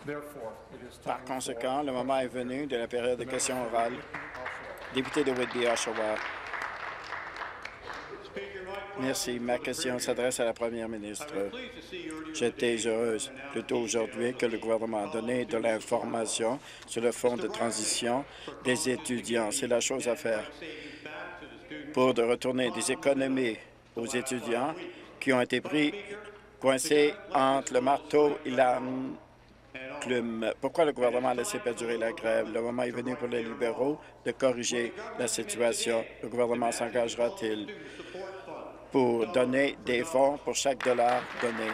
Par conséquent, le moment est venu de la période de questions orales. Député de Whitby, Oshawa. Merci. Ma question s'adresse à la première ministre. J'étais heureuse plus tôt aujourd'hui que le gouvernement a donné de l'information sur le fonds de transition des étudiants. C'est la chose à faire pour de retourner des économies aux étudiants qui ont été pris coincés entre le marteau et la plume. Pourquoi le gouvernement a laissé perdurer la grève? Le moment est venu pour les libéraux de corriger la situation. Le gouvernement s'engagera-t-il pour donner des fonds pour chaque dollar donné?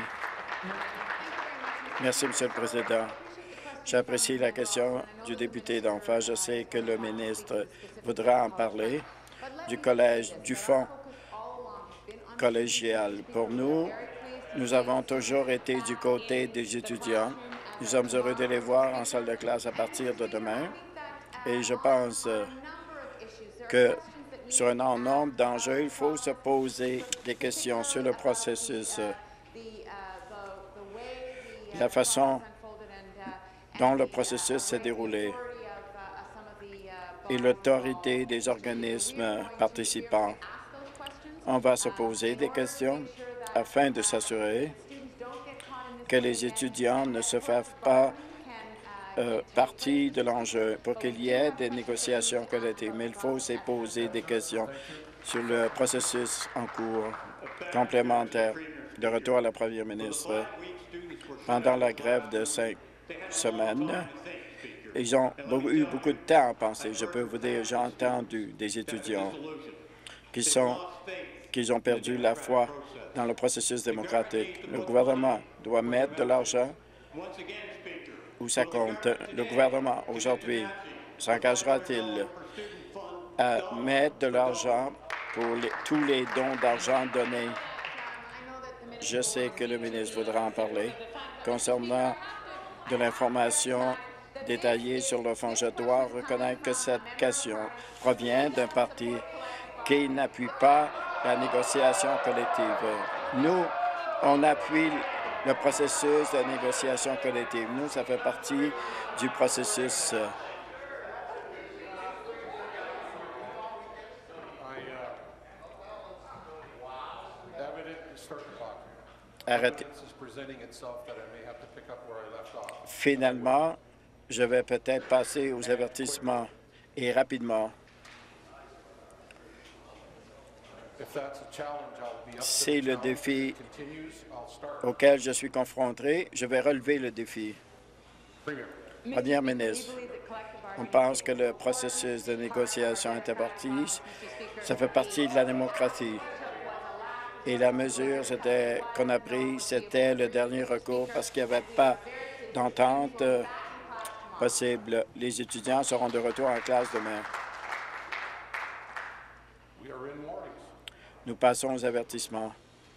Merci, Monsieur le Président. J'apprécie la question du député d'en face. Je sais que le ministre voudra en parler du collège, du fonds collégial. Pour nous, nous avons toujours été du côté des étudiants. Nous sommes heureux de les voir en salle de classe à partir de demain. Et je pense que sur un grand nombre d'enjeux, il faut se poser des questions sur le processus, la façon dont le processus s'est déroulé et l'autorité des organismes participants. On va se poser des questions afin de s'assurer que les étudiants ne se fassent pas partie de l'enjeu pour qu'il y ait des négociations collectives. Mais il faut aussi poser des questions sur le processus en cours complémentaire. De retour à la première ministre, pendant la grève de 5 semaines, ils ont eu beaucoup de temps à penser. Je peux vous dire, j'ai entendu des étudiants qui ont perdu la foi dans le processus démocratique. Le gouvernement doit mettre de l'argent où ça compte. Le gouvernement, aujourd'hui, s'engagera-t-il à mettre de l'argent pour tous les dons d'argent donnés? Je sais que le ministre voudra en parler. Concernant de l'information détaillée sur le fonds, je dois reconnaître que cette question provient d'un parti qui n'appuie pas la négociation collective. Nous, on appuie le processus de négociation collective. Nous, ça fait partie du processus. Arrêtez. Finalement, je vais peut-être passer aux avertissements et rapidement. C'est le défi auquel je suis confronté. Je vais relever le défi. Première ministre, on pense que le processus de négociation interpartie, ça fait partie de la démocratie. Et la mesure qu'on a prise, c'était le dernier recours parce qu'il n'y avait pas d'entente possible. Les étudiants seront de retour en classe demain. Nous passons aux avertissements.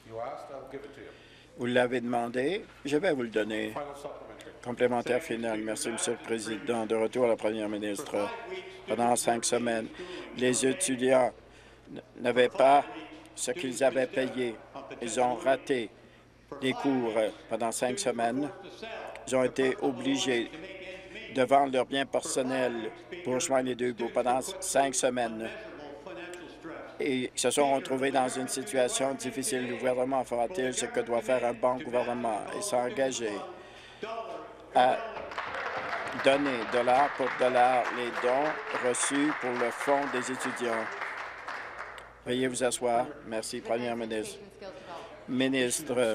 Vous l'avez demandé, je vais vous le donner. Complémentaire final. Merci, Monsieur le Président. De retour à la première ministre. Pendant 5 semaines, les étudiants n'avaient pas ce qu'ils avaient payé. Ils ont raté des cours pendant 5 semaines. Ils ont été obligés de vendre leurs biens personnels pour joindre les deux bouts pendant 5 semaines. Et ils se sont retrouvés dans une situation difficile. Le gouvernement fera-t-il ce que doit faire un bon gouvernement et s'engager à donner dollar pour dollar les dons reçus pour le fonds des étudiants? Veuillez vous asseoir. Merci, Première ministre. Ministre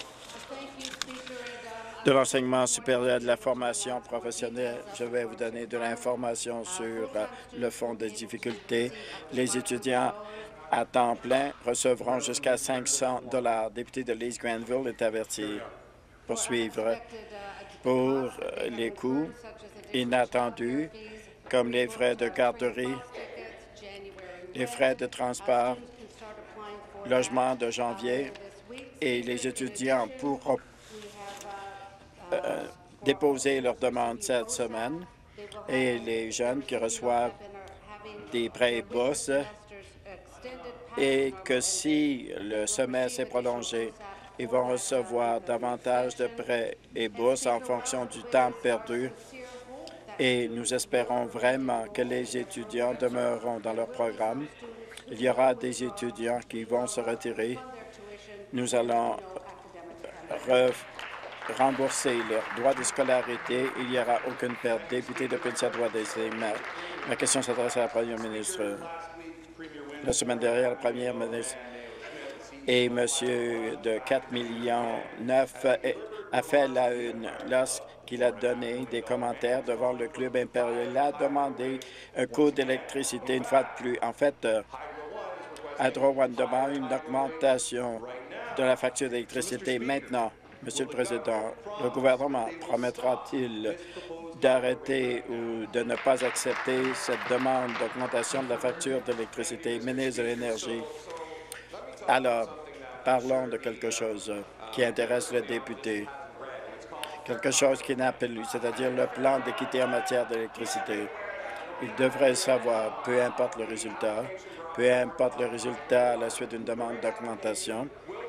de l'enseignement supérieur et de la formation professionnelle, je vais vous donner de l'information sur le fonds de difficultés. Les étudiants à temps plein recevront jusqu'à 500 $. Député de l'East Granville est averti. Poursuivre pour les coûts inattendus, comme les frais de garderie, les frais de transport, logement de janvier, et les étudiants pourront déposer leur demande cette semaine, et les jeunes qui reçoivent des prêts et bourses, et que si le semestre est prolongé, Ils vont recevoir davantage de prêts et bourses en fonction du temps perdu et nous espérons vraiment que les étudiants demeureront dans leur programme. Il y aura des étudiants qui vont se retirer. Nous allons rembourser leurs droits de scolarité. Il n'y aura aucune perte. Député de Prince-Edward-Island, ma question s'adresse à la première ministre. La semaine dernière, la première ministre et monsieur de 4,9 millions a fait la une lorsqu'il a donné des commentaires devant le Club impérial. Il a demandé un coût d'électricité une fois de plus. En fait, Hydro One demande une augmentation de la facture d'électricité maintenant. Monsieur le Président, le gouvernement promettra-t-il d'arrêter ou de ne pas accepter cette demande d'augmentation de la facture d'électricité? Ministre de l'Énergie. Alors, parlons de quelque chose qui intéresse le député, quelque chose qui n'a pas lu, c'est-à-dire le plan d'équité en matière d'électricité. Il devrait savoir, peu importe le résultat à la suite d'une demande d'augmentation,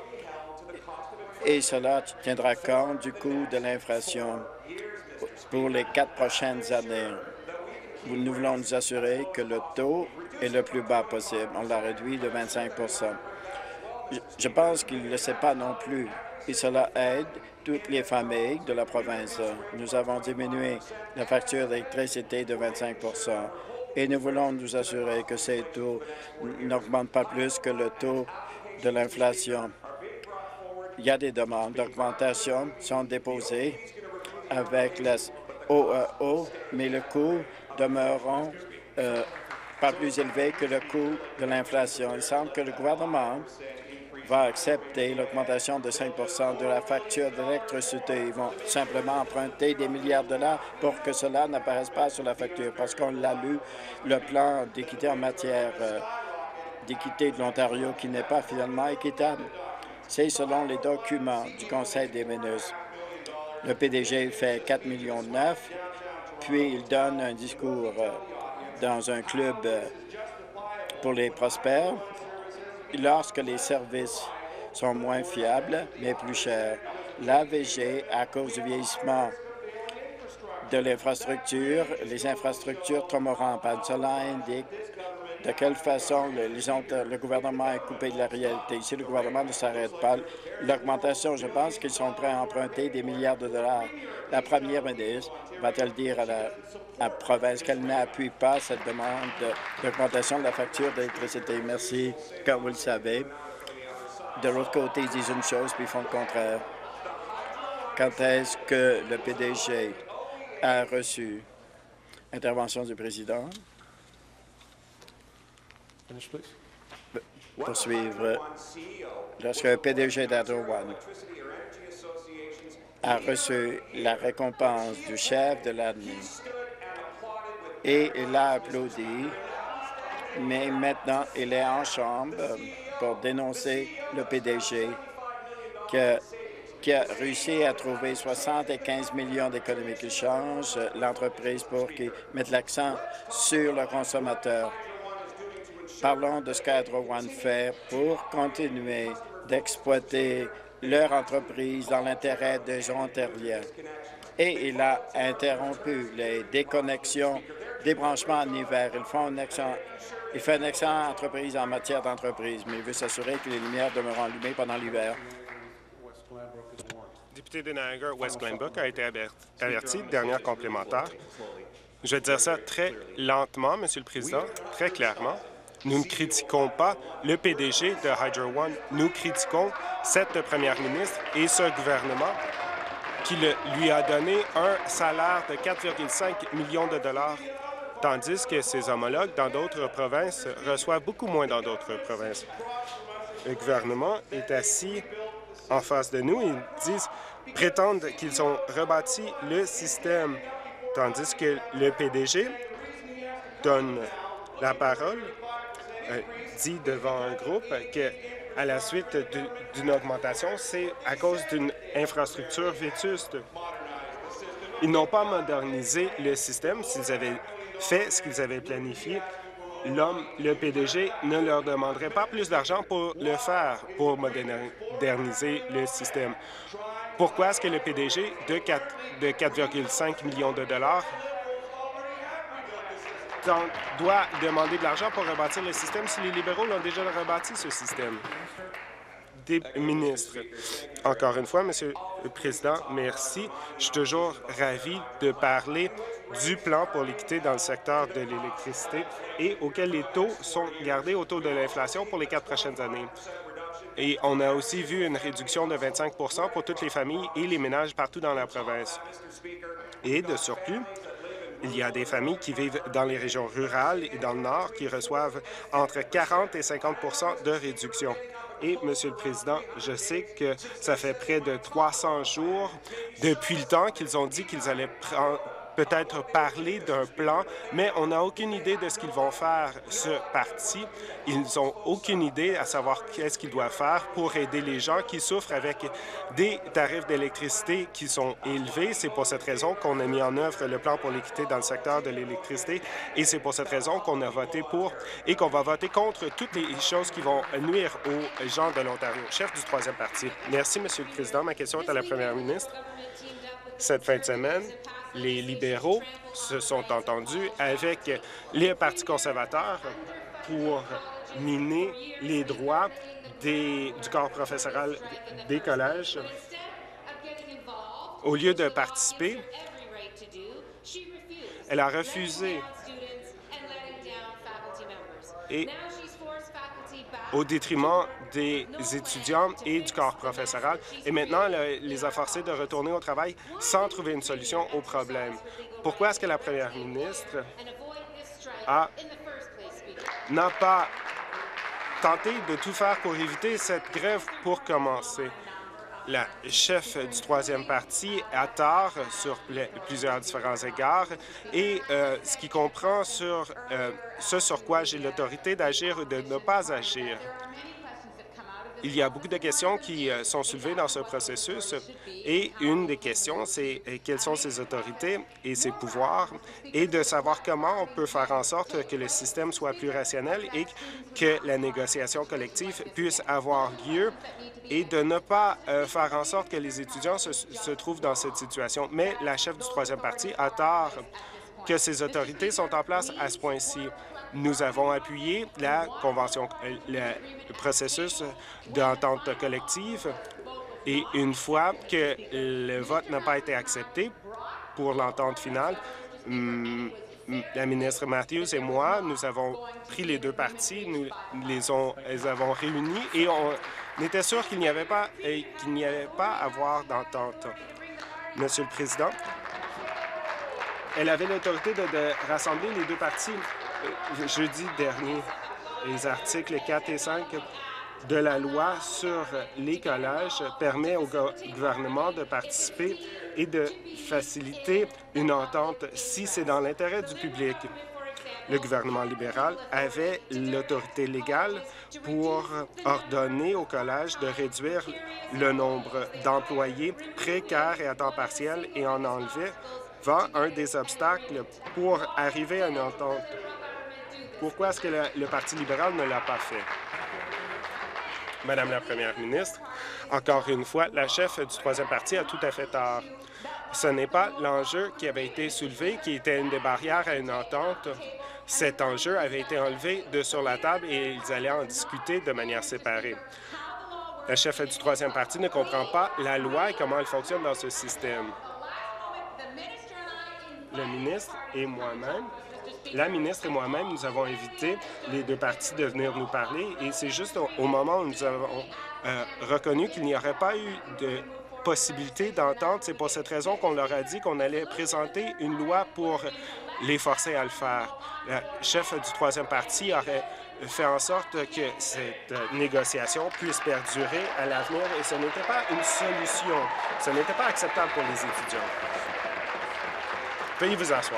et cela tiendra compte du coût de l'inflation pour les 4 prochaines années. Nous voulons nous assurer que le taux est le plus bas possible. On l'a réduit de 25 Je pense qu'il ne le sait pas non plus, et cela aide toutes les familles de la province. Nous avons diminué la facture d'électricité de 25 et nous voulons nous assurer que ces taux n'augmentent pas plus que le taux de l'inflation. Il y a des demandes d'augmentation qui sont déposées avec la OEO, mais le coût demeurera pas plus élevé que le coût de l'inflation. Il semble que le gouvernement va accepter l'augmentation de 5 de la facture d'électricité. Ils vont simplement emprunter des milliards de dollars pour que cela n'apparaisse pas sur la facture, parce qu'on l'a lu, le plan d'équité en matière d'équité de l'Ontario qui n'est pas finalement équitable. C'est selon les documents du Conseil des ministres. Le PDG fait 4,9 millions, puis il donne un discours dans un club pour les prospères. Lorsque les services sont moins fiables, mais plus chers, l'AVG, à cause du vieillissement de l'infrastructure, les infrastructures tomberont en panne. Cela indique de quelle façon le gouvernement est coupé de la réalité. Si le gouvernement ne s'arrête pas, l'augmentation, je pense qu'ils sont prêts à emprunter des milliards de dollars. La première ministre va-t-elle dire à la province qu'elle n'appuie pas cette demande d'augmentation de la facture d'électricité? Merci. Comme vous le savez, de l'autre côté, ils disent une chose puis ils font le contraire. Quand est-ce que le PDG a reçu intervention du président? Poursuivre. Lorsque le PDG d'Hydro One a reçu la récompense du chef de l'année et il a applaudi, mais maintenant il est en chambre pour dénoncer le PDG qui a réussi à trouver 75 millions d'économies qui changent l'entreprise pour qu'ils mettent l'accent sur le consommateur. Parlons de ce qu'Hydro One fait pour continuer d'exploiter leur entreprise dans l'intérêt des Ontariens. Et il a interrompu les déconnexions, débranchements en hiver. Il fait une excellente entreprise en matière d'entreprise, mais il veut s'assurer que les lumières demeurent allumées pendant l'hiver. Député de Niagara-West Glenbrook a été averti. Dernière complémentaire. Je vais dire ça très lentement, Monsieur le Président, très clairement. Nous ne critiquons pas le PDG de Hydro One. Nous critiquons cette première ministre et ce gouvernement qui lui a donné un salaire de 4,5 millions de dollars, tandis que ses homologues dans d'autres provinces reçoivent beaucoup moins dans d'autres provinces. Le gouvernement est assis en face de nous et prétendent qu'ils ont rebâti le système, tandis que le PDG donne la parole, dit devant un groupe qu'à la suite d'une augmentation, c'est à cause d'une infrastructure vétuste. Ils n'ont pas modernisé le système. S'ils avaient fait ce qu'ils avaient planifié, le PDG ne leur demanderait pas plus d'argent pour le faire, pour moderniser le système. Pourquoi est-ce que le PDG de 4,5 millions de dollars doit demander de l'argent pour rebâtir le système si les libéraux l'ont déjà rebâti, ce système? Des ministres. Encore une fois, Monsieur le Président, merci. Je suis toujours ravi de parler du plan pour l'équité dans le secteur de l'électricité et auquel les taux sont gardés au taux de l'inflation pour les 4 prochaines années. Et on a aussi vu une réduction de 25 pour toutes les familles et les ménages partout dans la province. Et de surplus, il y a des familles qui vivent dans les régions rurales et dans le Nord qui reçoivent entre 40 et 50 de réduction. Et, Monsieur le Président, je sais que ça fait près de 300 jours depuis le temps qu'ils ont dit qu'ils allaient peut-être parler d'un plan, mais on n'a aucune idée de ce qu'ils vont faire, ce parti. Ils n'ont aucune idée à savoir qu'est-ce qu'ils doivent faire pour aider les gens qui souffrent avec des tarifs d'électricité qui sont élevés. C'est pour cette raison qu'on a mis en œuvre le plan pour l'équité dans le secteur de l'électricité et c'est pour cette raison qu'on a voté pour et qu'on va voter contre toutes les choses qui vont nuire aux gens de l'Ontario. Chef du troisième parti. Merci, Monsieur le Président. Ma question est à la Première ministre. Cette fin de semaine, les libéraux se sont entendus avec les partis conservateurs pour miner les droits du corps professoral des collèges. Au lieu de participer, elle a refusé et au détriment des étudiants et du corps professoral. Et maintenant, elle les a forcés de retourner au travail sans trouver une solution au problème. Pourquoi est-ce que la première ministre n'a pas tenté de tout faire pour éviter cette grève pour commencer? La chef du troisième parti a tort sur plusieurs différents égards et ce qui comprend sur ce sur quoi j'ai l'autorité d'agir ou de ne pas agir. Il y a beaucoup de questions qui sont soulevées dans ce processus et une des questions, c'est quelles sont ses autorités et ses pouvoirs et de savoir comment on peut faire en sorte que le système soit plus rationnel et que la négociation collective puisse avoir lieu et de ne pas faire en sorte que les étudiants se trouvent dans cette situation. Mais la chef du troisième parti a tort que ces autorités sont en place à ce point-ci. Nous avons appuyé la convention, le processus d'entente collective et une fois que le vote n'a pas été accepté pour l'entente finale, la ministre Matthews et moi, nous avons pris les deux parties, nous les avons réunis et on était sûr qu'il n'y allait pas avoir d'entente. Monsieur le Président, elle avait l'autorité de rassembler les deux parties jeudi dernier. Les articles 4 et 5 de la loi sur les collèges permet au gouvernement de participer et de faciliter une entente si c'est dans l'intérêt du public. Le gouvernement libéral avait l'autorité légale pour ordonner au collège de réduire le nombre d'employés précaires et à temps partiel et en enlever un des obstacles pour arriver à une entente. Pourquoi est-ce que le Parti libéral ne l'a pas fait? Madame la Première ministre, encore une fois, la chef du troisième parti a tout à fait tort. Ce n'est pas l'enjeu qui avait été soulevé qui était une des barrières à une entente. Cet enjeu avait été enlevé de sur la table et ils allaient en discuter de manière séparée. La chef du troisième parti ne comprend pas la loi et comment elle fonctionne dans ce système. Le ministre et moi-même, la ministre et moi-même, nous avons invité les deux partis de venir nous parler et c'est juste au moment où nous avons reconnu qu'il n'y aurait pas eu de possibilité d'entente. C'est pour cette raison qu'on leur a dit qu'on allait présenter une loi pour les forcer à le faire. La chef du troisième parti aurait fait en sorte que cette négociation puisse perdurer à l'avenir et ce n'était pas une solution. Ce n'était pas acceptable pour les étudiants. Veuillez vous asseoir.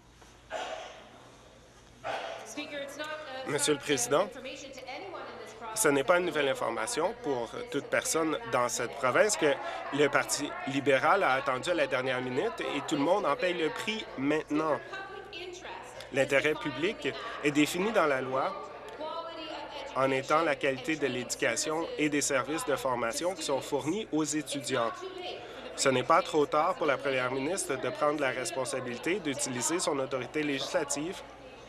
Monsieur le Président, Ce n'est pas une nouvelle information pour toute personne dans cette province que le Parti libéral a attendu à la dernière minute et tout le monde en paye le prix maintenant. L'intérêt public est défini dans la loi en étant la qualité de l'éducation et des services de formation qui sont fournis aux étudiants. Ce n'est pas trop tard pour la première ministre de prendre la responsabilité d'utiliser son autorité législative.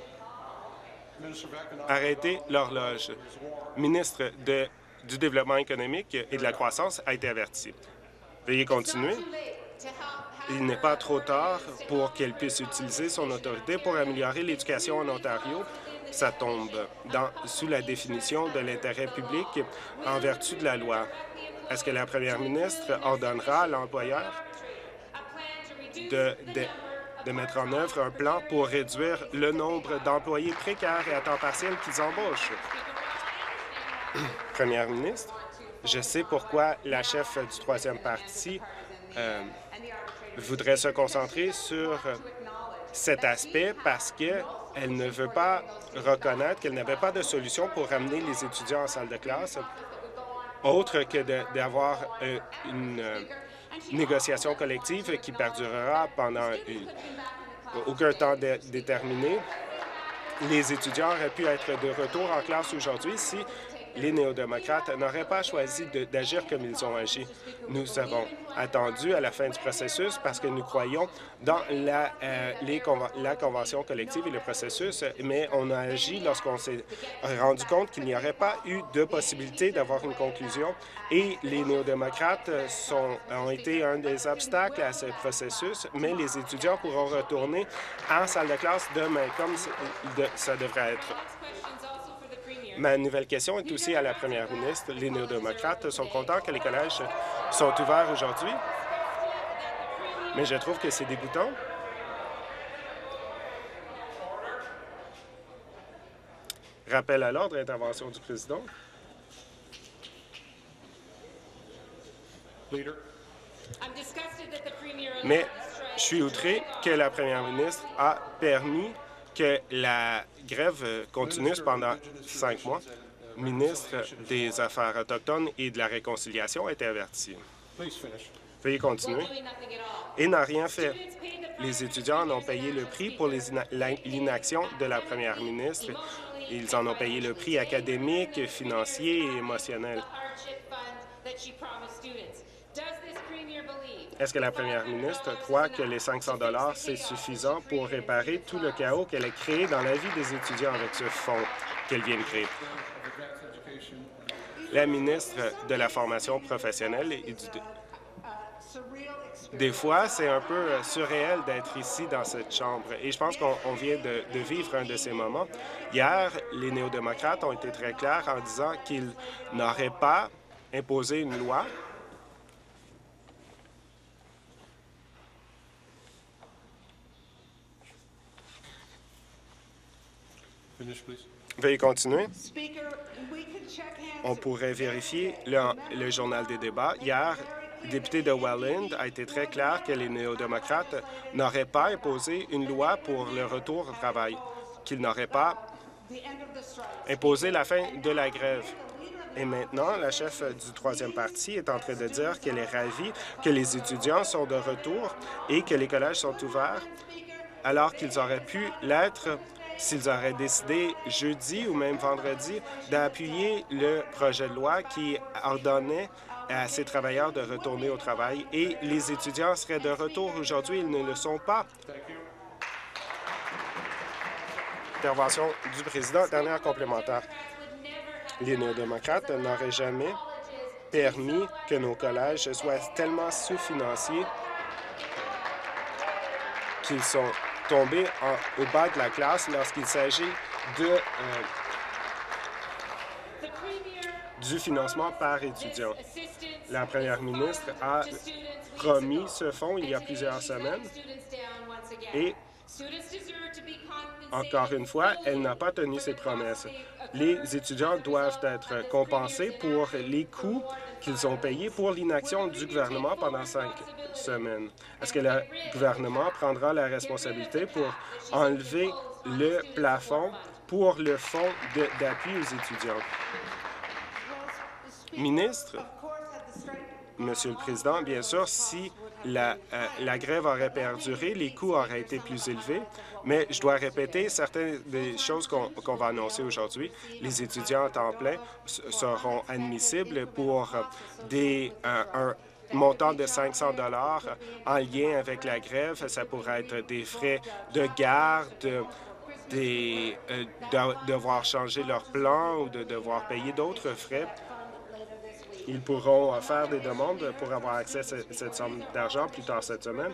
Arrêtez l'horloge. Ministre du Développement économique et de la croissance a été averti. Veuillez continuer. Il n'est pas trop tard pour qu'elle puisse utiliser son autorité pour améliorer l'éducation en Ontario. Ça tombe sous la définition de l'intérêt public en vertu de la loi. Est-ce que la première ministre ordonnera à l'employeur de mettre en œuvre un plan pour réduire le nombre d'employés précaires et à temps partiel qu'ils embauchent? Première ministre, je sais pourquoi la chef du troisième parti voudrait se concentrer sur cet aspect parce qu'elle ne veut pas reconnaître qu'elle n'avait pas de solution pour ramener les étudiants en salle de classe, autre que d'avoir une négociation collective qui perdurera pendant aucun temps déterminé. Les étudiants auraient pu être de retour en classe aujourd'hui si les néo-démocrates n'auraient pas choisi d'agir comme ils ont agi. Nous avons attendu à la fin du processus parce que nous croyons dans la convention collective et le processus, mais on a agi lorsqu'on s'est rendu compte qu'il n'y aurait pas eu de possibilité d'avoir une conclusion et les néo-démocrates ont été un des obstacles à ce processus, mais les étudiants pourront retourner en salle de classe demain, comme ça devrait être. Ma nouvelle question est aussi à la première ministre. Les néo-démocrates sont contents que les collèges sont ouverts aujourd'hui, mais je trouve que c'est dégoûtant. Rappel à l'ordre, intervention du président. Mais je suis outré que la première ministre a permis que la grève continue pendant 5 mois. Le ministre des Affaires autochtones et de la Réconciliation a été averti. Veuillez continuer. Et n'a rien fait. Les étudiants en ont payé le prix pour l'inaction de la première ministre. Ils en ont payé le prix académique, financier et émotionnel. Est-ce que la première ministre croit que les 500 $, c'est suffisant pour réparer tout le chaos qu'elle a créé dans la vie des étudiants avec ce fonds qu'elle vient de créer? La ministre de la Formation professionnelle et Des fois, c'est un peu surréel d'être ici dans cette chambre et je pense qu'on vient de vivre un de ces moments. Hier, les néo-démocrates ont été très clairs en disant qu'ils n'auraient pas imposé une loi Veuillez continuer. On pourrait vérifier le journal des débats. Hier, le député de Welland a été très clair que les néo-démocrates n'auraient pas imposé une loi pour le retour au travail, qu'ils n'auraient pas imposé la fin de la grève. Et maintenant, la chef du troisième parti est en train de dire qu'elle est ravie que les étudiants sont de retour et que les collèges sont ouverts, alors qu'ils auraient pu l'être s'ils auraient décidé jeudi ou même vendredi d'appuyer le projet de loi qui ordonnait à ces travailleurs de retourner au travail et les étudiants seraient de retour aujourd'hui. Ils ne le sont pas. Intervention du président. Dernière complémentaire. Les néo-démocrates n'auraient jamais permis que nos collèges soient tellement sous-financiers qu'ils sont tombés au bas de la classe lorsqu'il s'agit du financement par étudiant. La première ministre a promis ce fonds il y a plusieurs semaines et, encore une fois, elle n'a pas tenu ses promesses. Les étudiants doivent être compensés pour les coûts qu'ils ont payés pour l'inaction du gouvernement pendant 5 semaines. Est-ce que le gouvernement prendra la responsabilité pour enlever le plafond pour le fonds d'appui aux étudiants? ministre, Monsieur le Président, bien sûr, si la grève aurait perduré, les coûts auraient été plus élevés, mais je dois répéter certaines des choses qu'on va annoncer aujourd'hui. Les étudiants à temps plein seront admissibles pour un montant de 500 $ en lien avec la grève. Ça pourrait être des frais de garde, devoir changer leur plan ou de devoir payer d'autres frais. Ils pourront faire des demandes pour avoir accès à cette somme d'argent plus tard cette semaine.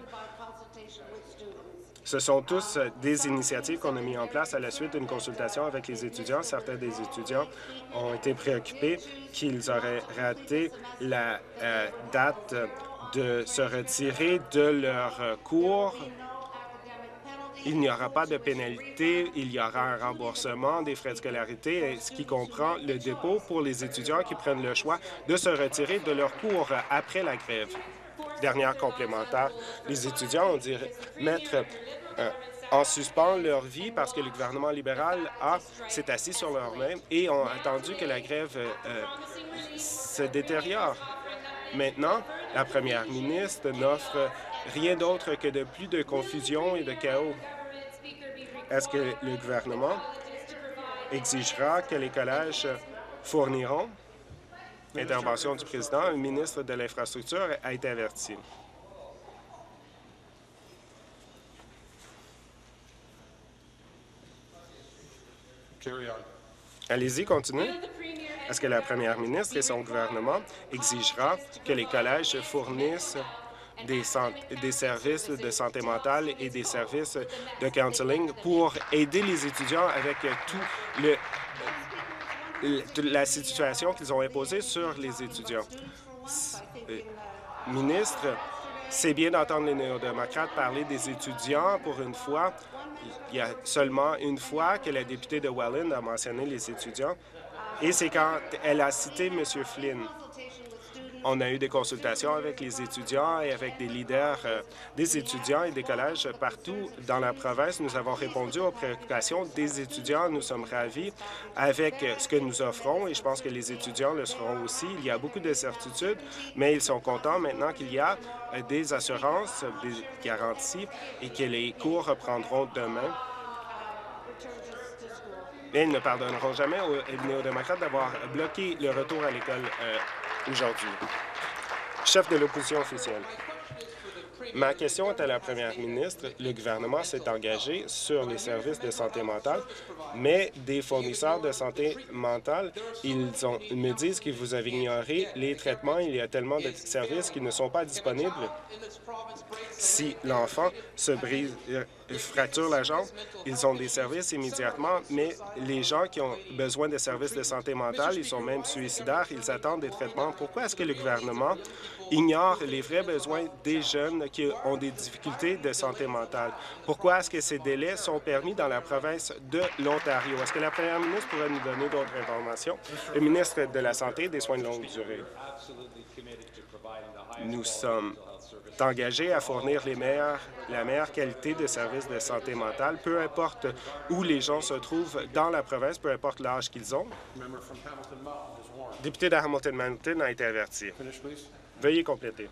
Ce sont tous des initiatives qu'on a mises en place à la suite d'une consultation avec les étudiants. Certains des étudiants ont été préoccupés qu'ils auraient raté la date de se retirer de leur cours. Il n'y aura pas de pénalité, il y aura un remboursement des frais de scolarité, ce qui comprend le dépôt pour les étudiants qui prennent le choix de se retirer de leur cours après la grève. Dernière complémentaire, les étudiants ont dû mettre en suspens leur vie parce que le gouvernement libéral s'est assis sur leurs mains et ont attendu que la grève se détériore. Maintenant, la première ministre n'offre rien d'autre que de plus de confusion et de chaos. Est-ce que le gouvernement exigera que les collèges fourniront? Intervention du président. Le ministre de l'Infrastructure a été averti. Allez-y, continuez. Est-ce que la première ministre et son gouvernement exigera que les collèges fournissent des services de santé mentale et des services de counseling pour aider les étudiants avec toute la situation qu'ils ont imposée sur les étudiants? Ministre, c'est bien d'entendre les néo-démocrates parler des étudiants pour une fois. Il y a seulement une fois que la députée de Welland a mentionné les étudiants, et c'est quand elle a cité M. Flynn. On a eu des consultations avec les étudiants et avec des leaders des étudiants et des collèges partout dans la province. Nous avons répondu aux préoccupations des étudiants. Nous sommes ravis avec ce que nous offrons et je pense que les étudiants le seront aussi. Il y a beaucoup d'incertitudes, mais ils sont contents maintenant qu'il y a des assurances, des garanties et que les cours reprendront demain. Mais ils ne pardonneront jamais aux néo-démocrates d'avoir bloqué le retour à l'école aujourd'hui. Chef de l'opposition officielle. Ma question est à la première ministre. Le gouvernement s'est engagé sur les services de santé mentale, mais des fournisseurs de santé mentale, ils me disent que vous avez ignoré les traitements. Il y a tellement de services qui ne sont pas disponibles. Si l'enfant se brise, fracture la jambe, ils ont des services immédiatement, mais les gens qui ont besoin de services de santé mentale, ils sont même suicidaires, ils attendent des traitements. Pourquoi est-ce que le gouvernement ignore les vrais besoins des jeunes qui ont des difficultés de santé mentale? Pourquoi est-ce que ces délais sont permis dans la province de l'Ontario? Est-ce que la première ministre pourrait nous donner d'autres informations? Le ministre de la Santé et des Soins de longue durée. Nous sommes engagés à fournir la meilleure qualité de services de santé mentale, peu importe où les gens se trouvent dans la province, peu importe l'âge qu'ils ont. Le député de Hamilton-Mountain a été averti. Veuillez compléter.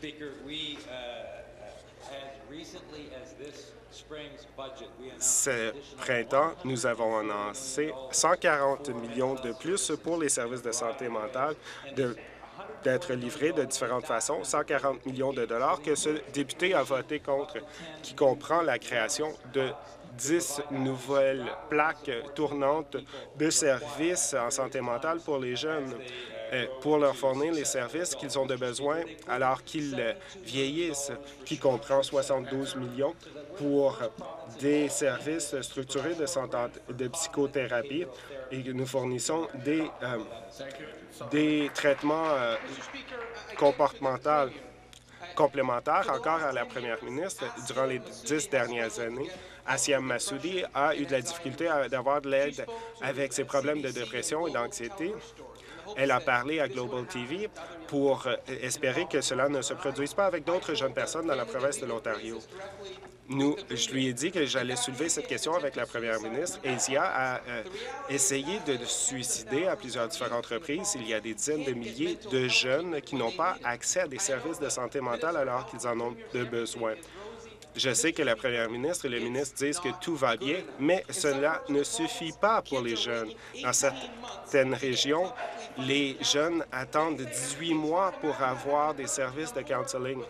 Ce printemps, nous avons annoncé 140 millions de plus pour les services de santé mentale d'être livrés de différentes façons, 140 millions de dollars que ce député a voté contre, qui comprend la création de 10 nouvelles plaques tournantes de services en santé mentale pour les jeunes, pour leur fournir les services qu'ils ont de besoin alors qu'ils vieillissent, qui comprend 72 millions pour des services structurés de psychothérapie et nous fournissons des traitements comportementaux complémentaires encore à la première ministre. Durant les 10 dernières années, Asia Massoudi a eu de la difficulté d'avoir de l'aide avec ses problèmes de dépression et d'anxiété. Elle a parlé à Global TV pour espérer que cela ne se produise pas avec d'autres jeunes personnes dans la province de l'Ontario. Je lui ai dit que j'allais soulever cette question avec la première ministre. Asia a essayé de se suicider à plusieurs différentes reprises. Il y a des dizaines de milliers de jeunes qui n'ont pas accès à des services de santé mentale alors qu'ils en ont de besoin. Je sais que la première ministre et le ministre disent que tout va bien, mais cela ne suffit pas pour les jeunes. Dans certaines régions, les jeunes attendent 18 mois pour avoir des services de counseling.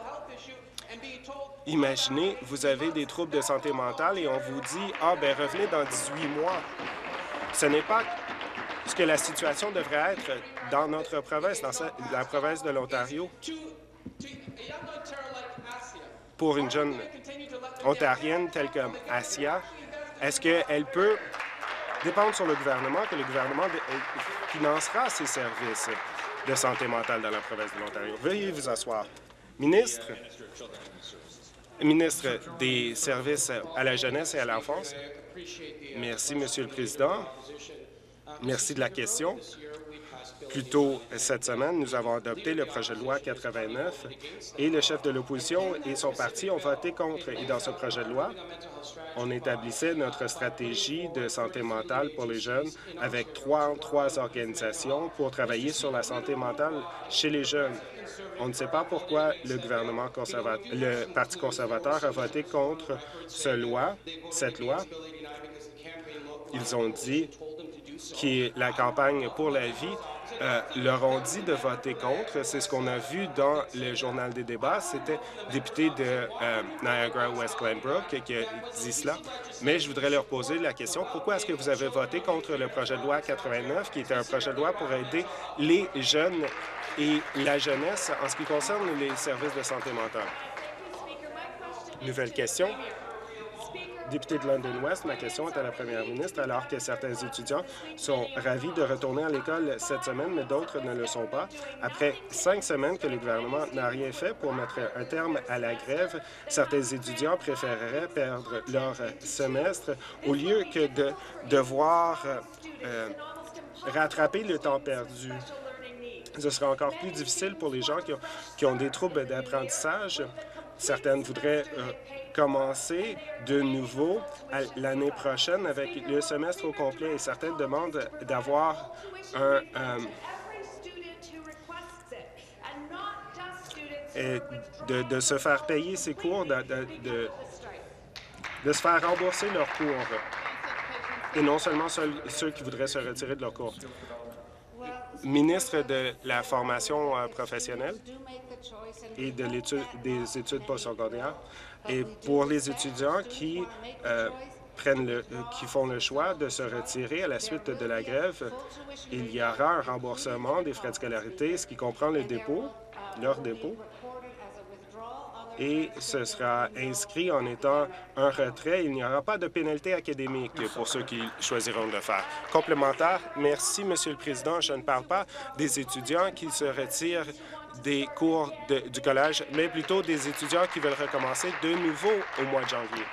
Imaginez, vous avez des troubles de santé mentale et on vous dit « Ah, ben revenez dans 18 mois ». Ce n'est pas ce que la situation devrait être dans notre province, dans la province de l'Ontario. Pour une jeune ontarienne telle que Asia, est-ce qu'elle peut dépendre sur le gouvernement, que le gouvernement financera ses services de santé mentale dans la province de l'Ontario? Veuillez vous asseoir. Ministre des Services à la jeunesse et à l'enfance. Merci, Monsieur le Président. Merci de la question. Plus tôt cette semaine, nous avons adopté le projet de loi 89 et le chef de l'opposition et son parti ont voté contre. Et dans ce projet de loi, on établissait notre stratégie de santé mentale pour les jeunes avec trois organisations pour travailler sur la santé mentale chez les jeunes. On ne sait pas pourquoi le Parti conservateur a voté contre cette loi. Ils ont dit que la campagne pour la vie leur ont dit de voter contre. C'est ce qu'on a vu dans le journal des débats. C'était le député de Niagara-West Glenbrook qui a dit cela. Mais je voudrais leur poser la question, pourquoi est-ce que vous avez voté contre le projet de loi 89, qui était un projet de loi pour aider les jeunes et la jeunesse en ce qui concerne les services de santé mentale? Nouvelle question. Député de London West, ma question est à la première ministre. Alors que certains étudiants sont ravis de retourner à l'école cette semaine, mais d'autres ne le sont pas. Après 5 semaines que le gouvernement n'a rien fait pour mettre un terme à la grève, certains étudiants préféreraient perdre leur semestre au lieu que de devoir rattraper le temps perdu. Ce sera encore plus difficile pour les gens qui ont des troubles d'apprentissage. Certaines voudraient commencer de nouveau l'année prochaine avec le semestre au complet et certaines demandent d'avoir de se faire payer ses cours, de se faire rembourser leurs cours et non seulement ceux qui voudraient se retirer de leurs cours. Ministre de la formation professionnelle et des études postsecondaires. Et pour les étudiants qui font le choix de se retirer à la suite de la grève, il y aura un remboursement des frais de scolarité, ce qui comprend leur dépôt, et ce sera inscrit en étant un retrait. Il n'y aura pas de pénalité académique pour ceux qui choisiront de le faire. Complémentaire, merci, Monsieur le Président. Je ne parle pas des étudiants qui se retirent des cours du collège, mais plutôt des étudiants qui veulent recommencer de nouveau au mois de janvier.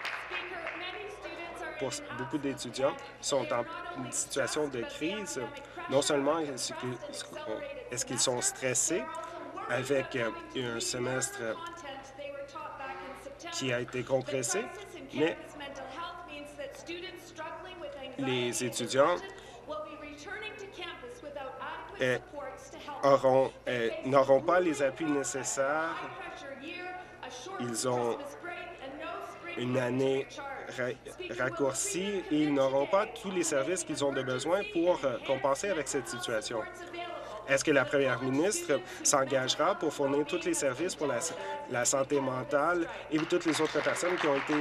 Beaucoup d'étudiants sont en une situation de crise. Non seulement est-ce qu'ils sont stressés avec un semestre qui a été compressé, mais les étudiants n'auront pas les appuis nécessaires. Ils ont une année raccourcie et ils n'auront pas tous les services qu'ils ont de besoin pour compenser avec cette situation. Est-ce que la première ministre s'engagera pour fournir tous les services pour la santé mentale et toutes les autres personnes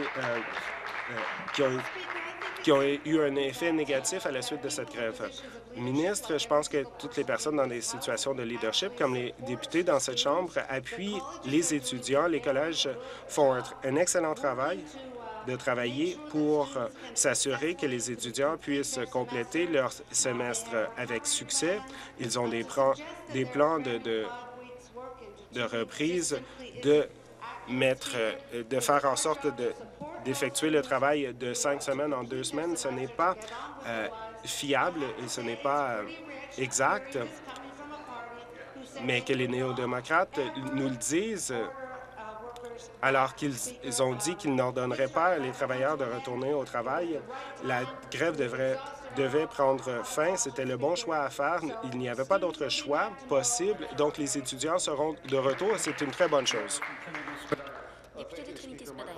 qui ont eu un effet négatif à la suite de cette grève? Ministre, je pense que toutes les personnes dans des situations de leadership, comme les députés dans cette Chambre, appuient les étudiants. Les collèges font un excellent travail de travailler pour s'assurer que les étudiants puissent compléter leur semestre avec succès. Ils ont des plans de reprise, de faire en sorte d'effectuer le travail de 5 semaines en 2 semaines. Ce n'est pas fiable et ce n'est pas exact. Mais que les néo-démocrates nous le disent alors qu'ils ont dit qu'ils n'ordonneraient pas les travailleurs de retourner au travail. La grève devait prendre fin. C'était le bon choix à faire. Il n'y avait pas d'autre choix possible. Donc, les étudiants seront de retour et c'est une très bonne chose. Député de Trinity-Spadina.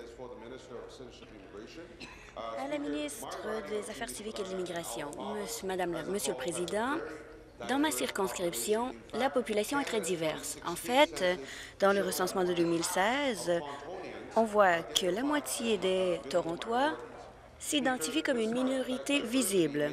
À la ministre des Affaires civiques et de l'immigration. Monsieur le Président, dans ma circonscription, la population est très diverse. En fait, dans le recensement de 2016, on voit que la moitié des Torontois s'identifient comme une minorité visible.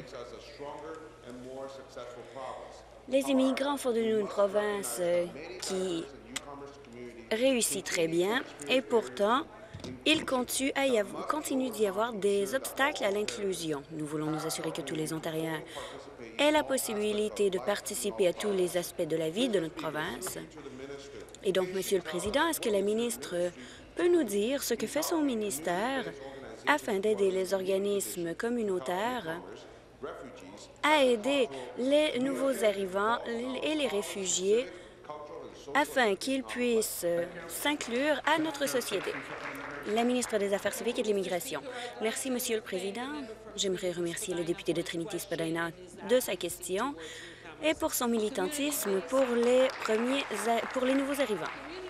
Les immigrants font de nous une province qui réussit très bien et pourtant, il continue d'y avoir des obstacles à l'inclusion. Nous voulons nous assurer que tous les Ontariens aient la possibilité de participer à tous les aspects de la vie de notre province. Et donc, Monsieur le Président, est-ce que la ministre peut nous dire ce que fait son ministère afin d'aider les organismes communautaires à aider les nouveaux arrivants et les réfugiés afin qu'ils puissent s'inclure à notre société? La ministre des Affaires civiques et de l'immigration. Merci, Monsieur le Président. J'aimerais remercier le député de Trinity-Spadina de sa question et pour son militantisme pour les nouveaux arrivants.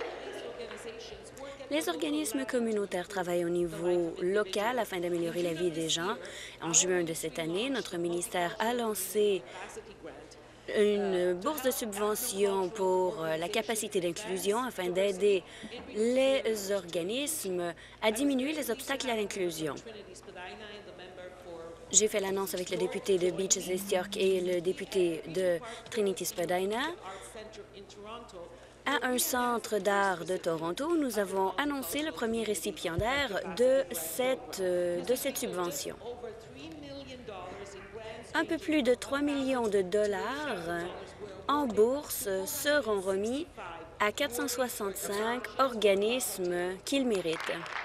Les organismes communautaires travaillent au niveau local afin d'améliorer la vie des gens. En juin de cette année, notre ministère a lancé une bourse de subvention pour la capacité d'inclusion afin d'aider les organismes à diminuer les obstacles à l'inclusion. J'ai fait l'annonce avec le député de Beaches-East York et le député de Trinity-Spadina. À un centre d'art de Toronto, nous avons annoncé le premier récipiendaire de cette subvention. Un peu plus de 3 millions de dollars en bourse seront remis à 465 organismes qu'ils méritent.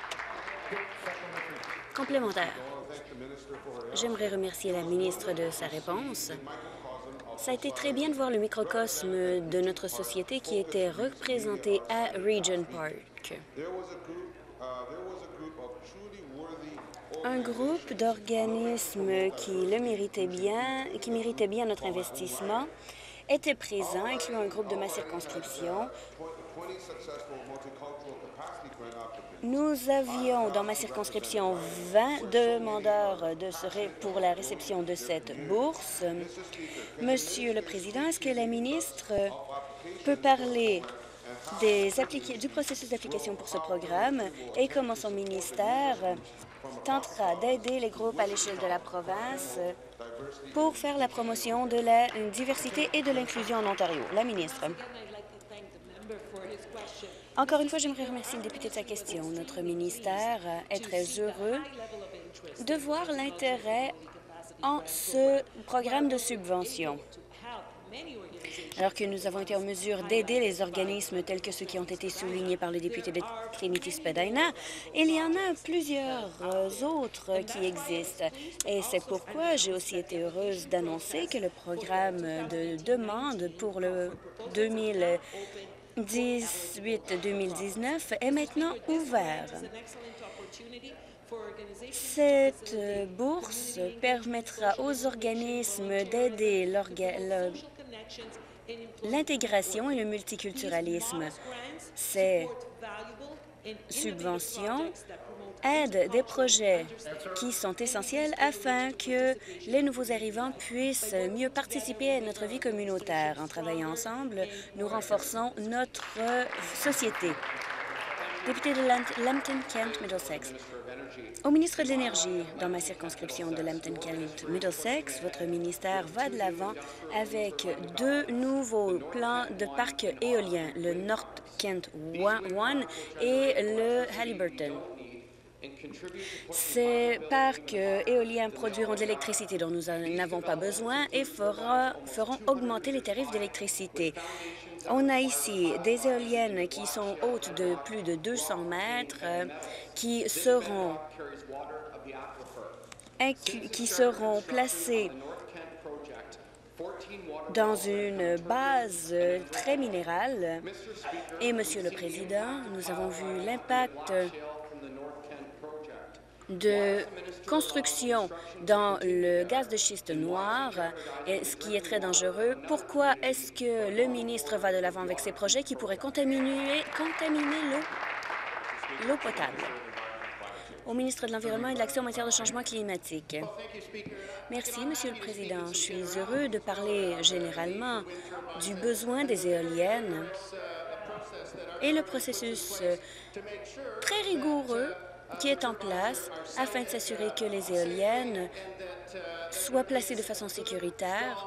Complémentaire. J'aimerais remercier la ministre de sa réponse. Ça a été très bien de voir le microcosme de notre société qui était représenté à Regent Park. Un groupe d'organismes qui méritait bien notre investissement, était présent, incluant un groupe de ma circonscription. Nous avions dans ma circonscription 20 demandeurs pour la réception de cette bourse. Monsieur le Président, est-ce que la ministre peut parler du processus d'application pour ce programme et comment son ministère tentera d'aider les groupes à l'échelle de la province pour faire la promotion de la diversité et de l'inclusion en Ontario? La ministre. Encore une fois, j'aimerais remercier le député de sa question. Notre ministère est très heureux de voir l'intérêt en ce programme de subvention. Alors que nous avons été en mesure d'aider les organismes tels que ceux qui ont été soulignés par le député de Trinity-Spadina, il y en a plusieurs autres qui existent. Et c'est pourquoi j'ai aussi été heureuse d'annoncer que le programme de demande pour le 2018-2019 est maintenant ouvert. Cette bourse permettra aux organismes d'aider l'intégration et le multiculturalisme. Ces subventions aident des projets qui sont essentiels afin que les nouveaux arrivants puissent mieux participer à notre vie communautaire. En travaillant ensemble, nous renforçons notre société. Député de Lambton-Kent-Middlesex. Au ministre de l'Énergie, dans ma circonscription de Lambton-Kent-Middlesex, votre ministère va de l'avant avec 2 nouveaux plans de parcs éoliens, le North Kent 1 et le Haliburton. Ces parcs éoliens produiront de l'électricité dont nous n'avons pas besoin et feront augmenter les tarifs d'électricité. On a ici des éoliennes qui sont hautes de plus de 200 mètres, qui seront placées dans une base très minérale. Et, Monsieur le Président, nous avons vu l'impact de construction dans le gaz de schiste noir, ce qui est très dangereux. Pourquoi est-ce que le ministre va de l'avant avec ces projets qui pourraient contaminer l'eau potable? Au ministre de l'Environnement et de l'Action en matière de changement climatique. Merci, Monsieur le Président. Je suis heureux de parler généralement du besoin des éoliennes et le processus très rigoureux qui est en place afin de s'assurer que les éoliennes soient placées de façon sécuritaire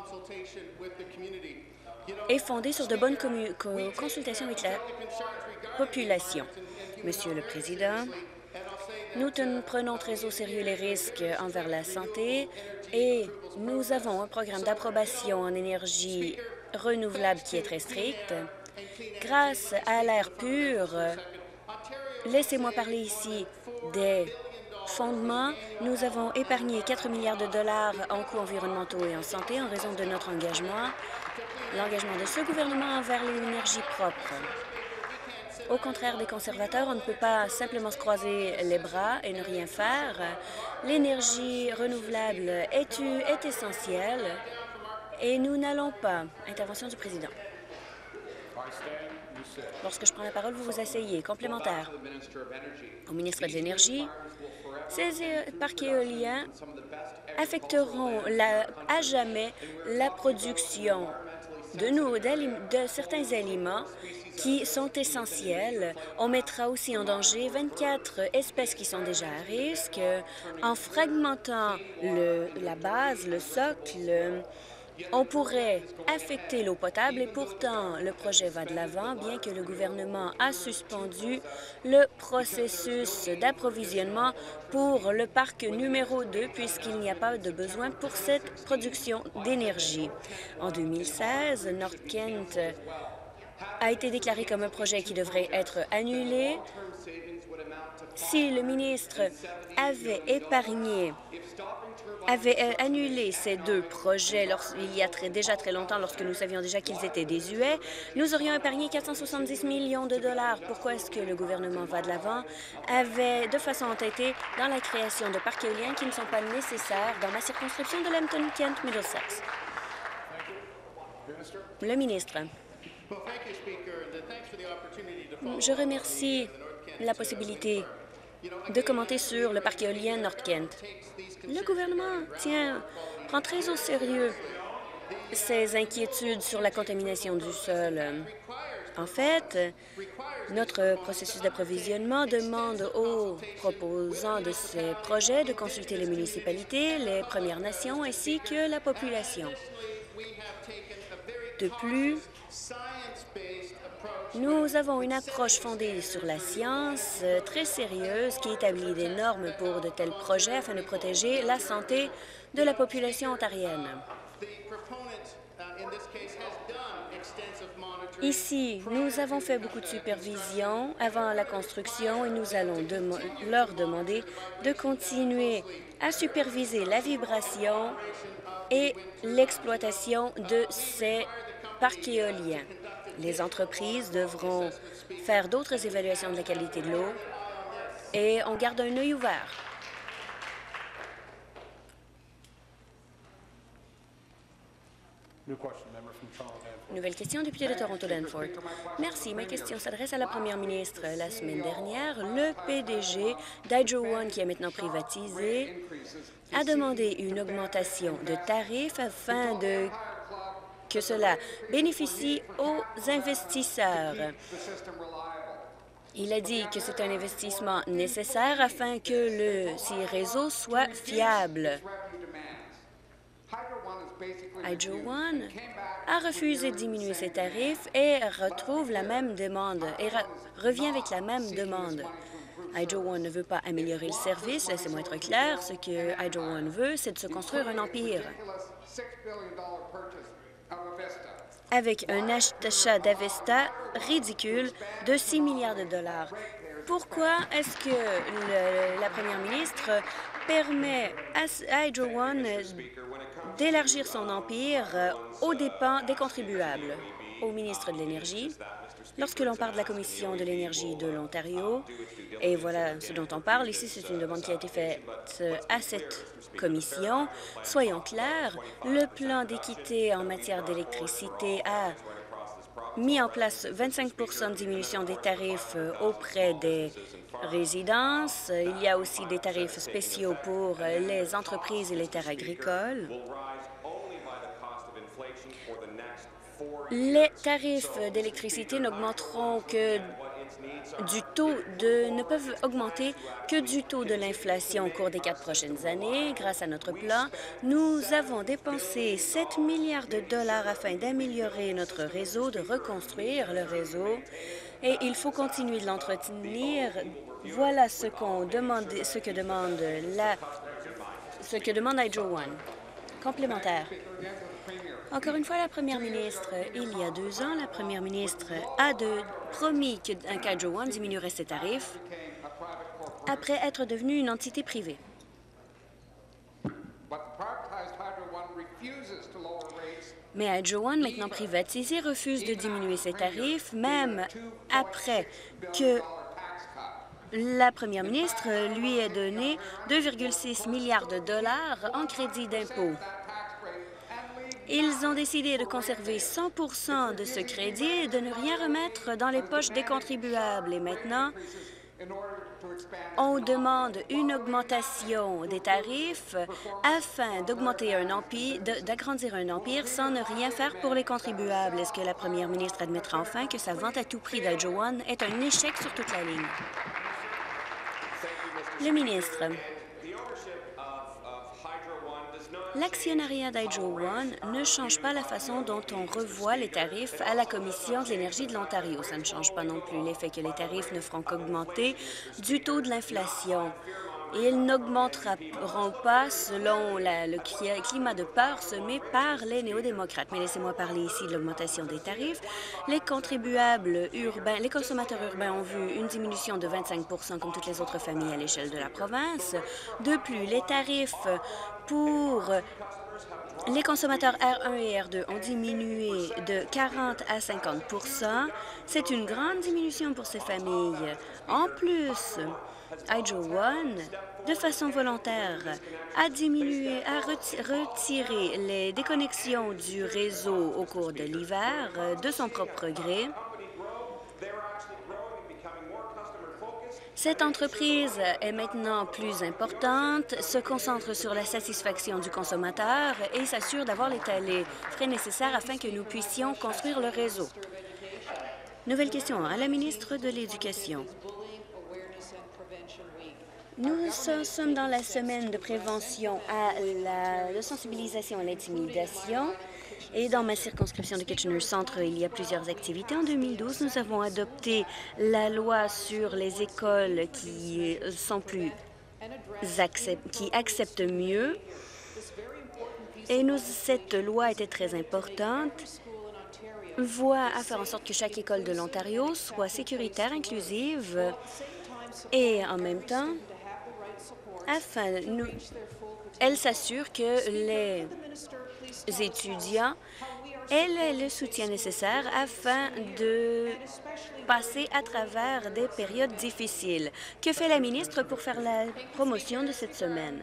et fondées sur de bonnes consultations avec la population. Monsieur le Président, nous prenons très au sérieux les risques envers la santé et nous avons un programme d'approbation en énergie renouvelable qui est très strict. Grâce à l'air pur, laissez-moi parler ici des fondements. Nous avons épargné 4 milliards de dollars en coûts environnementaux et en santé en raison de notre engagement, l'engagement de ce gouvernement envers l'énergie propre. Au contraire des conservateurs, on ne peut pas simplement se croiser les bras et ne rien faire. L'énergie renouvelable est essentielle et nous n'allons pas. Intervention du président. Lorsque je prends la parole, vous vous asseyez. Complémentaire. Au ministre de l'Énergie, ces parcs éoliens affecteront à jamais la production de certains aliments qui sont essentiels. On mettra aussi en danger 24 espèces qui sont déjà à risque. En fragmentant la base, le socle, on pourrait affecter l'eau potable et pourtant le projet va de l'avant, bien que le gouvernement a suspendu le processus d'approvisionnement pour le parc numéro 2 puisqu'il n'y a pas de besoin pour cette production d'énergie. En 2016, North Kent a été déclaré comme un projet qui devrait être annulé. Si le ministre avait annulé ces deux projets il y a déjà très longtemps, lorsque nous savions déjà qu'ils étaient désuets, nous aurions épargné 470 millions de dollars. Pourquoi est-ce que le gouvernement va de l'avant avait de façon entêtée dans la création de parcs éoliens qui ne sont pas nécessaires dans ma circonscription de Lambton-Kent-Middlesex? Le ministre. Je remercie la possibilité de commenter sur le parc éolien North Kent. Le gouvernement prend très au sérieux ses inquiétudes sur la contamination du sol. En fait, notre processus d'approvisionnement demande aux proposants de ces projets de consulter les municipalités, les Premières Nations ainsi que la population. De plus, nous avons une approche fondée sur la science très sérieuse qui établit des normes pour de tels projets afin de protéger la santé de la population ontarienne. Ici, nous avons fait beaucoup de supervision avant la construction et nous allons leur demander de continuer à superviser la vibration et l'exploitation de ces parcs éoliens. Les entreprises devront faire d'autres évaluations de la qualité de l'eau et on garde un œil ouvert. Nouvelle question, député de Toronto-Danforth. Merci. Ma question s'adresse à la première ministre. La semaine dernière, le PDG d'Hydro One, qui est maintenant privatisé, a demandé une augmentation de tarifs afin que cela bénéficie aux investisseurs. Il a dit que c'est un investissement nécessaire afin que ces réseaux soient fiables. Hydro One a refusé de diminuer ses tarifs et retrouve la même demande et revient avec la même demande. Hydro One ne veut pas améliorer le service. Laissez-moi être clair. Ce que Hydro One veut, c'est de se construire un empire. avec un achat d'Avesta ridicule de 6 milliards de dollars. Pourquoi est-ce que la première ministre permet à Hydro One d'élargir son empire aux dépens des contribuables? Au ministre de l'Énergie, lorsque l'on parle de la Commission de l'énergie de l'Ontario, et voilà ce dont on parle ici, c'est une demande qui a été faite à cette commission. Soyons clairs, le plan d'équité en matière d'électricité a mis en place 25 de diminution des tarifs auprès des résidences. Il y a aussi des tarifs spéciaux pour les entreprises et les terres agricoles. Les tarifs d'électricité n'augmenteront que ne peuvent augmenter que du taux de l'inflation au cours des 4 prochaines années. Grâce à notre plan, nous avons dépensé 7 milliards de dollars afin d'améliorer notre réseau, de reconstruire le réseau, et il faut continuer de l'entretenir. Voilà ce que demande Hydro One. Complémentaire. Encore une fois, la première ministre, il y a 2 ans, la première ministre a promis qu'Hydro One diminuerait ses tarifs après être devenue une entité privée. Mais Hydro One, maintenant privatisé, refuse de diminuer ses tarifs, même après que la première ministre lui ait donné 2,6 milliards de dollars en crédit d'impôt. Ils ont décidé de conserver 100 de ce crédit et de ne rien remettre dans les poches des contribuables. Et maintenant, on demande une augmentation des tarifs afin d'agrandir un empire sans ne rien faire pour les contribuables. Est-ce que la première ministre admettra enfin que sa vente à tout prix d'Hydro One est un échec sur toute la ligne? Le ministre. L'actionnariat d'Hydro One ne change pas la façon dont on revoit les tarifs à la Commission de l'énergie de l'Ontario. Ça ne change pas non plus l'effet que les tarifs ne feront qu'augmenter du taux de l'inflation. Ils n'augmenteront pas selon le climat de peur semé par les néo-démocrates. Mais laissez-moi parler ici de l'augmentation des tarifs. Les contribuables urbains, les consommateurs urbains ont vu une diminution de 25 comme toutes les autres familles à l'échelle de la province. De plus, les tarifs pour les consommateurs R1 et R2 ont diminué de 40 à 50 C'est une grande diminution pour ces familles. En plus, Hydro One, de façon volontaire, a retiré les déconnexions du réseau au cours de l'hiver de son propre gré. Cette entreprise est maintenant plus importante, se concentre sur la satisfaction du consommateur et s'assure d'avoir les frais nécessaires afin que nous puissions construire le réseau. Nouvelle question à la ministre de l'Éducation. Nous sommes dans la semaine de prévention de sensibilisation à l'intimidation. Et dans ma circonscription de Kitchener Centre, il y a plusieurs activités. En 2012, nous avons adopté la loi sur les écoles qui acceptent mieux. Et cette loi était très importante. Voit à faire en sorte que chaque école de l'Ontario soit sécuritaire, inclusive et en même temps, elle s'assure que les étudiants aient le soutien nécessaire afin de passer à travers des périodes difficiles. Que fait la ministre pour faire la promotion de cette semaine?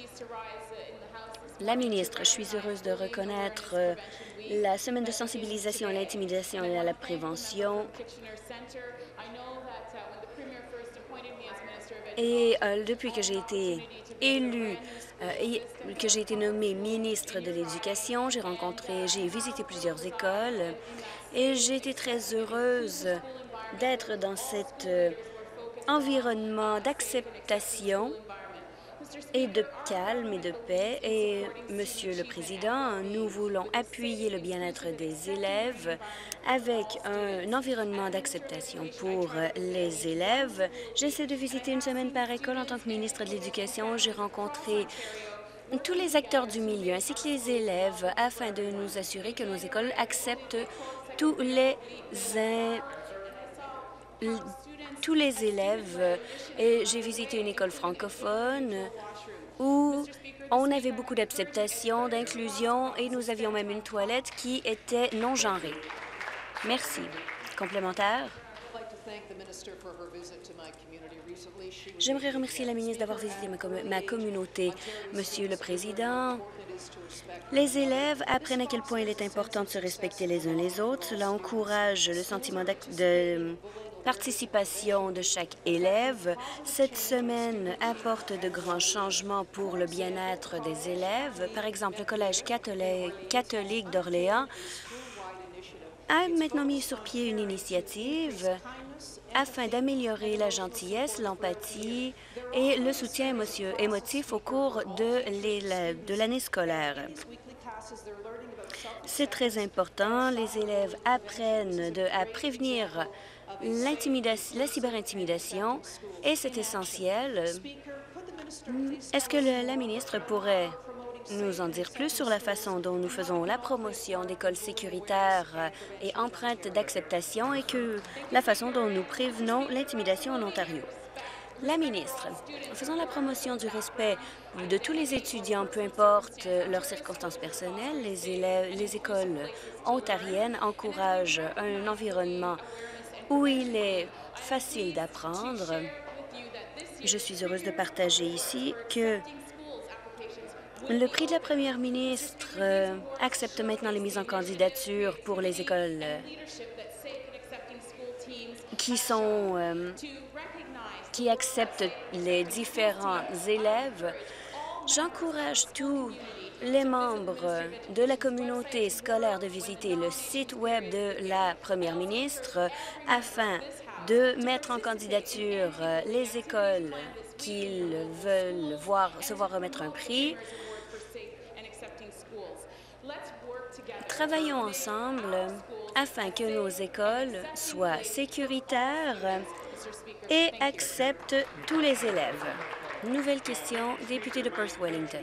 La ministre, je suis heureuse de reconnaître la semaine de sensibilisation à l'intimidation et à la prévention. Et depuis que j'ai été élue, que j'ai été nommée ministre de l'Éducation, j'ai visité plusieurs écoles et j'ai été très heureuse d'être dans cet environnement d'acceptation et de calme et de paix. Et, Monsieur le Président, nous voulons appuyer le bien-être des élèves avec un environnement d'acceptation pour les élèves. J'essaie de visiter une semaine par école en tant que ministre de l'Éducation. J'ai rencontré tous les acteurs du milieu ainsi que les élèves afin de nous assurer que nos écoles acceptent tous tous les élèves. Et j'ai visité une école francophone où on avait beaucoup d'acceptation, d'inclusion et nous avions même une toilette qui était non-genrée. Merci. Complémentaire? J'aimerais remercier la ministre d'avoir visité ma communauté. Monsieur le Président, les élèves apprennent à quel point il est important de se respecter les uns les autres. Cela encourage le sentiment de participation de chaque élève. Cette semaine apporte de grands changements pour le bien-être des élèves. Par exemple, le Collège catholique d'Orléans a maintenant mis sur pied une initiative afin d'améliorer la gentillesse, l'empathie et le soutien émotif au cours de l'année scolaire. C'est très important. Les élèves apprennent à prévenir la cyberintimidation et c'est essentiel. Est-ce que la ministre pourrait nous en dire plus sur la façon dont nous faisons la promotion d'écoles sécuritaires et empreintes d'acceptation et que la façon dont nous prévenons l'intimidation en Ontario? La ministre, en faisant la promotion du respect de tous les étudiants, peu importe leurs circonstances personnelles, les écoles ontariennes encouragent un environnement où il est facile d'apprendre. Je suis heureuse de partager ici que le prix de la première ministre accepte maintenant les mises en candidature pour les écoles qui acceptent les différents élèves. J'encourage tous les membres de la communauté scolaire de visiter le site Web de la première ministre afin de mettre en candidature les écoles qu'ils veulent se voir remettre un prix. Travaillons ensemble afin que nos écoles soient sécuritaires et acceptent tous les élèves. Nouvelle question, député de Perth-Wellington.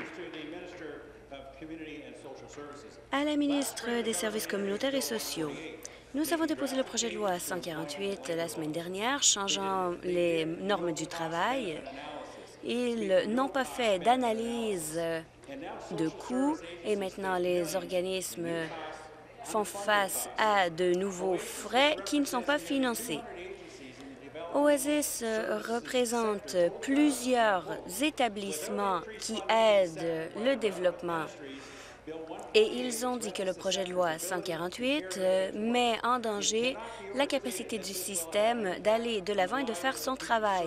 À la ministre des Services communautaires et sociaux. Nous avons déposé le projet de loi 148 la semaine dernière, changeant les normes du travail. Ils n'ont pas fait d'analyse de coûts et maintenant les organismes font face à de nouveaux frais qui ne sont pas financés. Oasis représente plusieurs établissements qui aident le développement et ils ont dit que le projet de loi 148 met en danger la capacité du système d'aller de l'avant et de faire son travail.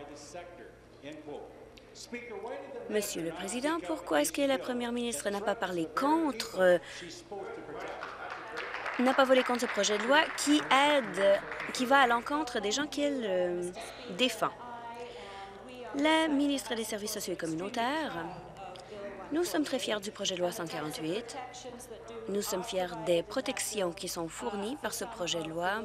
Monsieur le Président, pourquoi est-ce que la première ministre n'a pas parlé contre, n'a pas volé contre ce projet de loi qui va à l'encontre des gens qu'elle défend? La ministre des Services sociaux et communautaires, nous sommes très fiers du projet de loi 148. Nous sommes fiers des protections qui sont fournies par ce projet de loi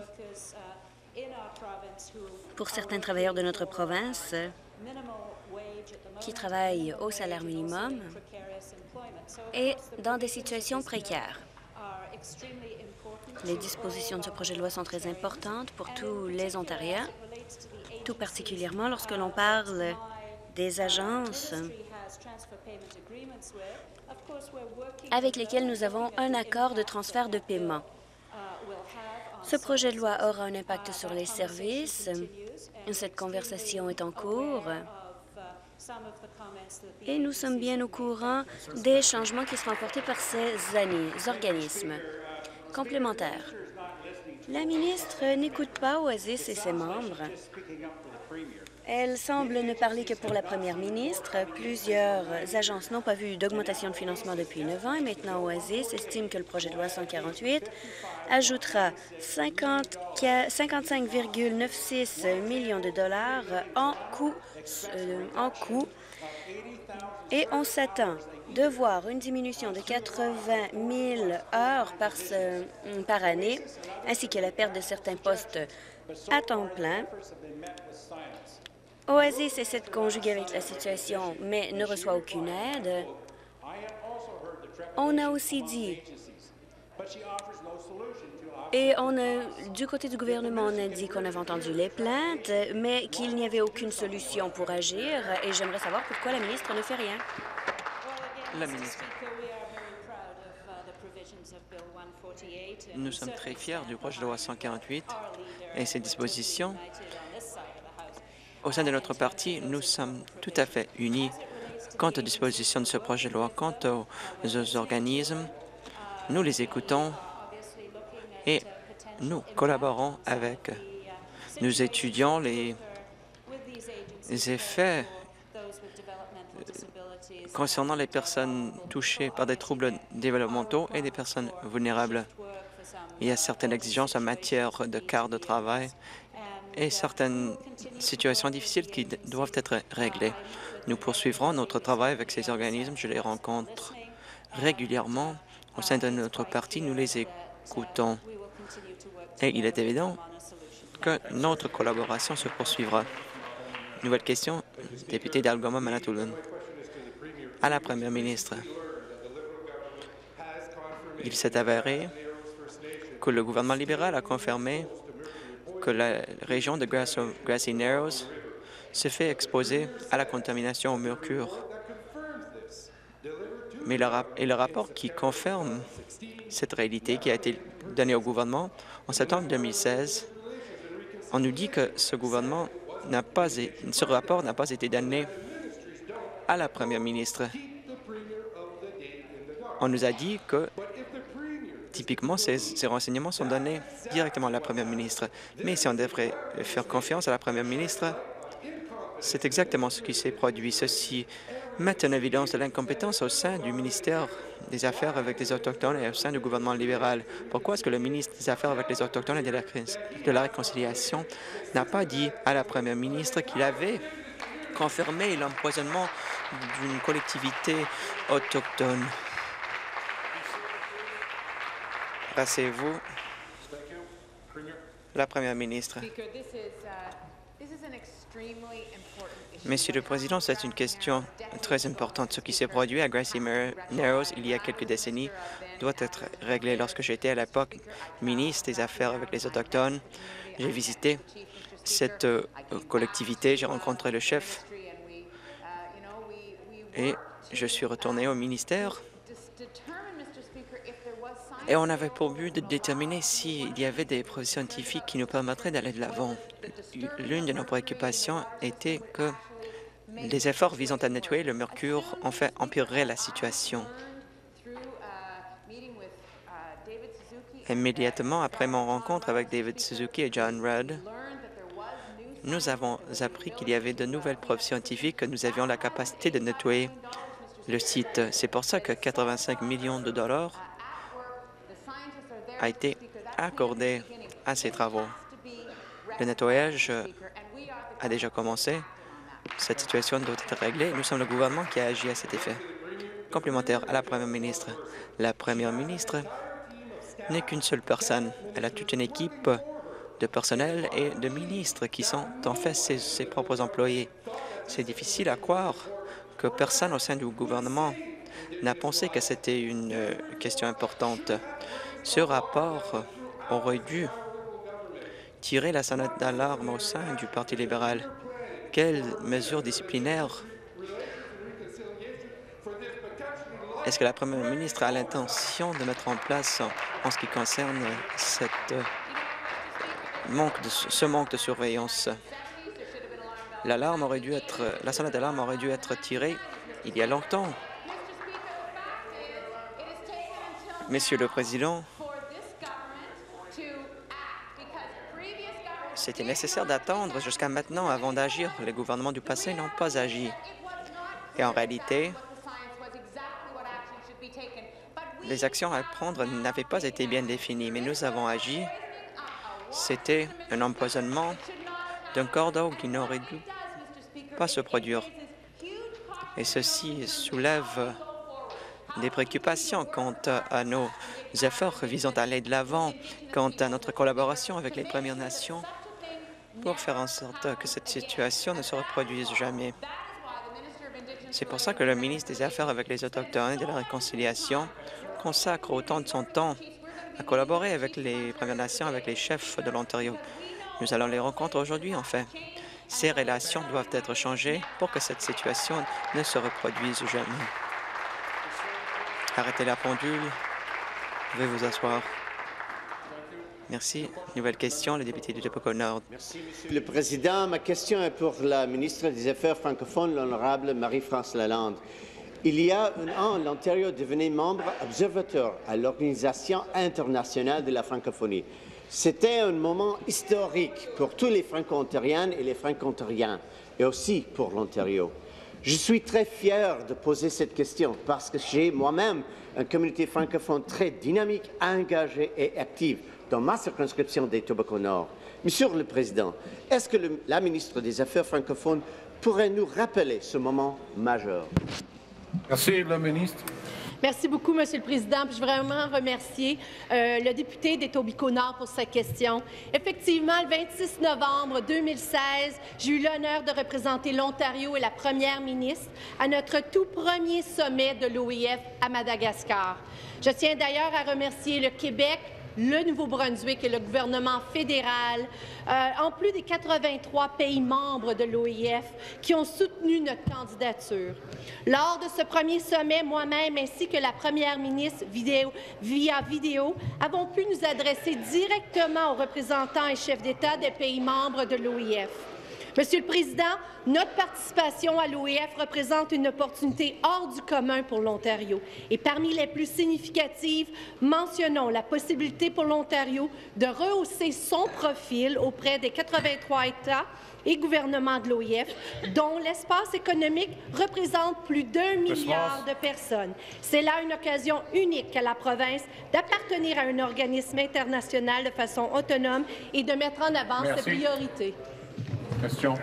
pour certains travailleurs de notre province qui travaillent au salaire minimum et dans des situations précaires. Les dispositions de ce projet de loi sont très importantes pour tous les Ontariens, tout particulièrement lorsque l'on parle des agences avec lesquelles nous avons un accord de transfert de paiement. Ce projet de loi aura un impact sur les services. Cette conversation est en cours et nous sommes bien au courant des changements qui seront apportés par ces organismes. Complémentaire. La ministre n'écoute pas Oasis et ses membres. Elle semble ne parler que pour la première ministre. Plusieurs agences n'ont pas vu d'augmentation de financement depuis 9 ans et maintenant Oasis estime que le projet de loi 148 ajoutera 55,96 millions de dollars en coût et on s'attend de voir une diminution de 80 000 heures par année, ainsi que la perte de certains postes à temps plein. Oasis essaie de conjuguer avec la situation, mais ne reçoit aucune aide. On a aussi dit, du côté du gouvernement, on a dit qu'on avait entendu les plaintes, mais qu'il n'y avait aucune solution pour agir, et j'aimerais savoir pourquoi la ministre ne fait rien. La ministre. Nous sommes très fiers du projet de loi 148 et ses dispositions. Au sein de notre parti, nous sommes tout à fait unis quant aux dispositions de ce projet de loi. Quant aux organismes, nous les écoutons et nous collaborons avec. Nous étudions les effets concernant les personnes touchées par des troubles développementaux et des personnes vulnérables. Il y a certaines exigences en matière de quart de travail et certaines situations difficiles qui doivent être réglées. Nous poursuivrons notre travail avec ces organismes. Je les rencontre régulièrement au sein de notre parti. Nous les écoutons. Et il est évident que notre collaboration se poursuivra. Nouvelle question, député d'Algoma-Manitoulin. À la première ministre, il s'est avéré que le gouvernement libéral a confirmé que la région de Grassy Narrows se fait exposer à la contamination au mercure. Mais le rapport qui confirme cette réalité qui a été donné au gouvernement en septembre 2016, on nous dit que ce rapport n'a pas été donné à la première ministre. On nous a dit que, typiquement, ces renseignements sont donnés directement à la première ministre. Mais si on devrait faire confiance à la première ministre, c'est exactement ce qui s'est produit. Ceci met en évidence de l'incompétence au sein du ministère des Affaires avec les Autochtones et au sein du gouvernement libéral. Pourquoi est-ce que le ministre des Affaires avec les Autochtones et de la Réconciliation n'a pas dit à la première ministre qu'il avait confirmé l'empoisonnement d'une collectivité autochtone? Rassez-vous. La première ministre. Monsieur le Président, c'est une question très importante. Ce qui s'est produit à Grassy Narrows il y a quelques décennies doit être réglé. Lorsque j'étais à l'époque ministre des Affaires avec les Autochtones, j'ai visité cette collectivité, j'ai rencontré le chef et je suis retourné au ministère. Et on avait pour but de déterminer s'il y avait des preuves scientifiques qui nous permettraient d'aller de l'avant. L'une de nos préoccupations était que les efforts visant à nettoyer le mercure en fait empirerait la situation. Immédiatement après mon rencontre avec David Suzuki et John Rudd, nous avons appris qu'il y avait de nouvelles preuves scientifiques que nous avions la capacité de nettoyer le site. C'est pour ça que 85 millions de dollars a été accordé à ces travaux. Le nettoyage a déjà commencé. Cette situation doit être réglée. Nous sommes le gouvernement qui a agi à cet effet. Complémentaire à la première ministre. La première ministre n'est qu'une seule personne. Elle a toute une équipe de personnel et de ministres qui sont en fait ses propres employés. C'est difficile à croire que personne au sein du gouvernement n'a pensé que c'était une question importante. Ce rapport aurait dû tirer la sonnette d'alarme au sein du Parti libéral. Quelles mesures disciplinaires est-ce que la première ministre a l'intention de mettre en place en ce qui concerne ce manque de surveillance? La sonnette d'alarme aurait dû être tirée il y a longtemps. Monsieur le Président, c'était nécessaire d'attendre jusqu'à maintenant avant d'agir. Les gouvernements du passé n'ont pas agi. Et en réalité, les actions à prendre n'avaient pas été bien définies, mais nous avons agi. C'était un empoisonnement d'un corps d'eau qui n'aurait dû pas se produire. Et ceci soulève des préoccupations quant à nos efforts visant à aller de l'avant, quant à notre collaboration avec les Premières Nations pour faire en sorte que cette situation ne se reproduise jamais. C'est pour ça que le ministre des Affaires avec les Autochtones et de la Réconciliation consacre autant de son temps à collaborer avec les Premières Nations, avec les chefs de l'Ontario. Nous allons les rencontrer aujourd'hui, en fait. Ces relations doivent être changées pour que cette situation ne se reproduise jamais. Arrêtez la pendule. Vous pouvez vous asseoir. Merci. Nouvelle question, le député du Etobicoke-Nord. Merci, Monsieur le Président. Ma question est pour la ministre des Affaires francophones, l'honorable Marie-France Lalande. Il y a un an, l'Ontario devenait membre observateur à l'Organisation internationale de la francophonie. C'était un moment historique pour tous les Franco-ontariennes et les Franco-ontariens, et aussi pour l'Ontario. Je suis très fier de poser cette question parce que j'ai moi-même une communauté francophone très dynamique, engagée et active dans ma circonscription des Etobicoke-Nord. Monsieur le Président, est-ce que la ministre des Affaires francophones pourrait nous rappeler ce moment majeur? Merci, la ministre. Merci beaucoup, Monsieur le Président. Puis je veux vraiment remercier le député d'Etobicoke-Nord pour sa question. Effectivement, le 26 novembre 2016, j'ai eu l'honneur de représenter l'Ontario et la première ministre à notre tout premier sommet de l'OIF à Madagascar. Je tiens d'ailleurs à remercier le Québec, le Nouveau-Brunswick et le gouvernement fédéral, en plus des 83 pays membres de l'OIF qui ont soutenu notre candidature. Lors de ce premier sommet, moi-même ainsi que la première ministre via vidéo, avons pu nous adresser directement aux représentants et chefs d'État des pays membres de l'OIF. Monsieur le Président, notre participation à l'OIF représente une opportunité hors du commun pour l'Ontario. Et parmi les plus significatives, mentionnons la possibilité pour l'Ontario de rehausser son profil auprès des 83 États et gouvernements de l'OIF, dont l'espace économique représente plus d'1 milliard de personnes. C'est là une occasion unique à la province d'appartenir à un organisme international de façon autonome et de mettre en avant ses priorités. Question.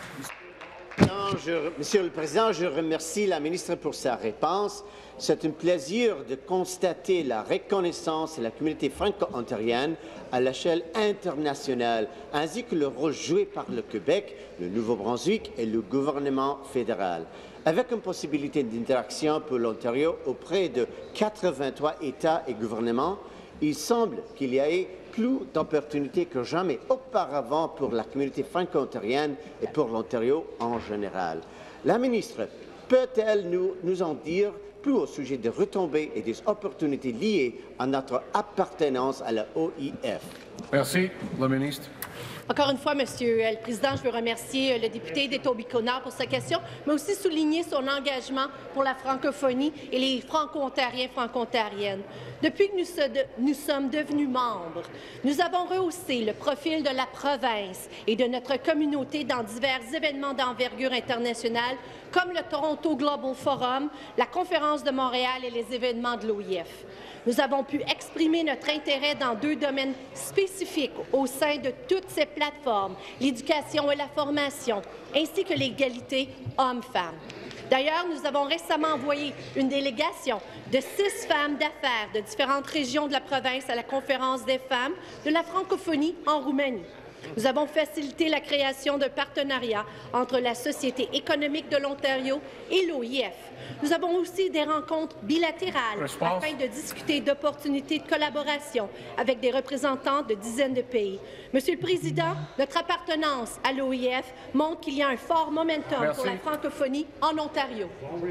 Monsieur le Président, je remercie la ministre pour sa réponse. C'est un plaisir de constater la reconnaissance de la communauté franco-ontarienne à l'échelle internationale, ainsi que le rôle joué par le Québec, le Nouveau-Brunswick et le gouvernement fédéral. Avec une possibilité d'interaction pour l'Ontario auprès de 83 États et gouvernements, il semble qu'il y ait plus d'opportunités que jamais auparavant pour la communauté franco-ontarienne et pour l'Ontario en général. La ministre peut-elle nous en dire plus au sujet des retombées et des opportunités liées à notre appartenance à la OIF? Merci, la ministre. Encore une fois, Monsieur le Président, je veux remercier le député d'Etobicoke-Nord pour sa question, mais aussi souligner son engagement pour la francophonie et les Franco-Ontariens, Franco-Ontariennes. Depuis que nous sommes devenus membres, nous avons rehaussé le profil de la province et de notre communauté dans divers événements d'envergure internationale, comme le Toronto Global Forum, la Conférence de Montréal et les événements de l'OIF. Nous avons pu exprimer notre intérêt dans 2 domaines spécifiques au sein de toutes ces plateformes, l'éducation et la formation, ainsi que l'égalité hommes-femmes. D'ailleurs, nous avons récemment envoyé une délégation de 6 femmes d'affaires de différentes régions de la province à la Conférence des femmes de la francophonie en Roumanie. Nous avons facilité la création d'un partenariat entre la Société économique de l'Ontario et l'OIF. Nous avons aussi des rencontres bilatérales afin de discuter d'opportunités de collaboration avec des représentants de dizaines de pays. Monsieur le Président, notre appartenance à l'OIF montre qu'il y a un fort momentum pour la francophonie en Ontario.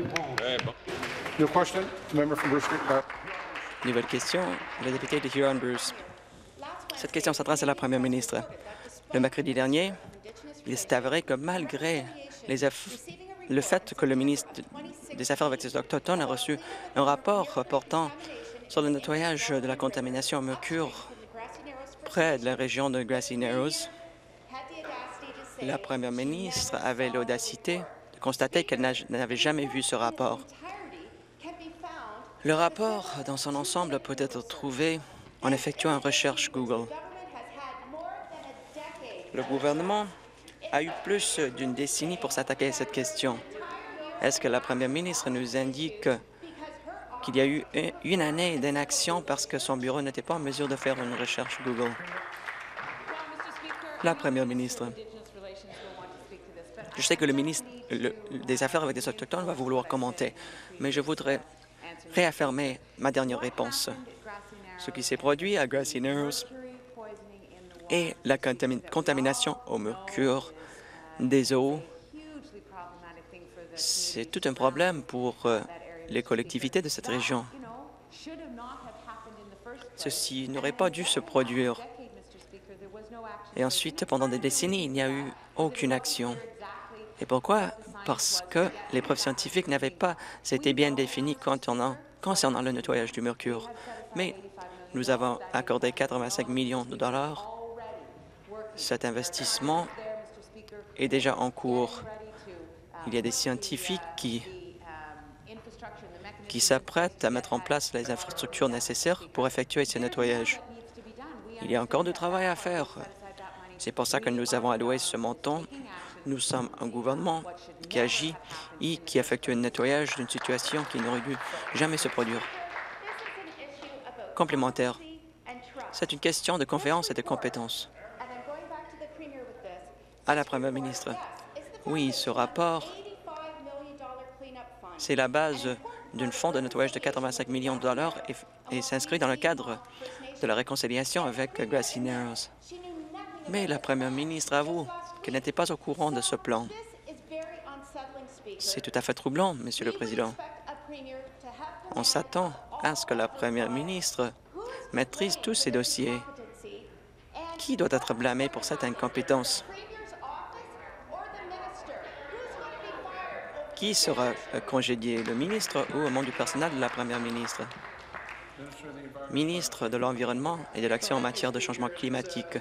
Nouvelle question, le député de Huron-Bruce. Cette question s'adresse à la première ministre. Le mercredi dernier, il s'est avéré que malgré le fait que le ministre des Affaires avec les Autochtones a reçu un rapport portant sur le nettoyage de la contamination au mercure près de la région de Grassy Narrows, la première ministre avait l'audacité de constater qu'elle n'avait jamais vu ce rapport. Le rapport, dans son ensemble, peut être trouvé en effectuant une recherche Google. Le gouvernement a eu plus d'une décennie pour s'attaquer à cette question. Est-ce que la première ministre nous indique qu'il y a eu une année d'inaction parce que son bureau n'était pas en mesure de faire une recherche Google? La première ministre. Je sais que le ministre des Affaires avec les Autochtones va vouloir commenter, mais je voudrais réaffirmer ma dernière réponse. Ce qui s'est produit à Grassy Narrows et la contamination au mercure des eaux, c'est tout un problème pour les collectivités de cette région. Ceci n'aurait pas dû se produire. Et ensuite, pendant des décennies, il n'y a eu aucune action. Et pourquoi? Parce que les preuves scientifiques n'avaient pas été bien définies concernant le nettoyage du mercure. Mais nous avons accordé 85 millions de dollars. Cet investissement est déjà en cours. Il y a des scientifiques qui s'apprêtent à mettre en place les infrastructures nécessaires pour effectuer ce nettoyage. Il y a encore du travail à faire. C'est pour ça que nous avons alloué ce montant. Nous sommes un gouvernement qui agit et qui effectue un nettoyage d'une situation qui n'aurait dû jamais se produire. Complémentaire. C'est une question de confiance et de compétence. À la Première ministre. Oui, ce rapport, c'est la base d'un fonds de nettoyage de 85 millions de dollars et s'inscrit dans le cadre de la réconciliation avec Grassy Narrows. Mais la Première ministre avoue qu'elle n'était pas au courant de ce plan. C'est tout à fait troublant, Monsieur le Président. On s'attend à ce que la Première ministre maîtrise tous ces dossiers. Qui doit être blâmé pour cette incompétence? Qui sera congédié, le ministre ou un membre du personnel de la Première ministre? Ministre de l'Environnement et de l'Action en matière de changement climatique.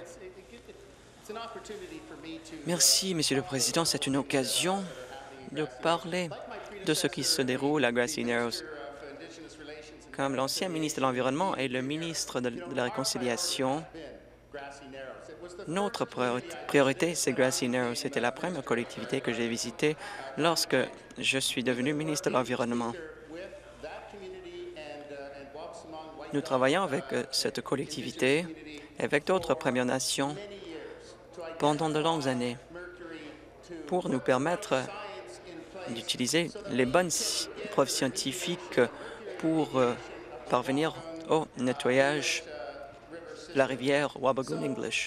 Merci, Monsieur le Président. C'est une occasion de parler de ce qui se déroule à Grassy Narrows. Comme l'ancien ministre de l'Environnement et le ministre de la Réconciliation, notre priorité, c'est Grassy Narrows. C'était la première collectivité que j'ai visitée lorsque je suis devenu ministre de l'Environnement. Nous travaillons avec cette collectivité et avec d'autres Premières Nations pendant de longues années pour nous permettre d'utiliser les bonnes preuves scientifiques pour parvenir au nettoyage de la rivière Wabigoon English.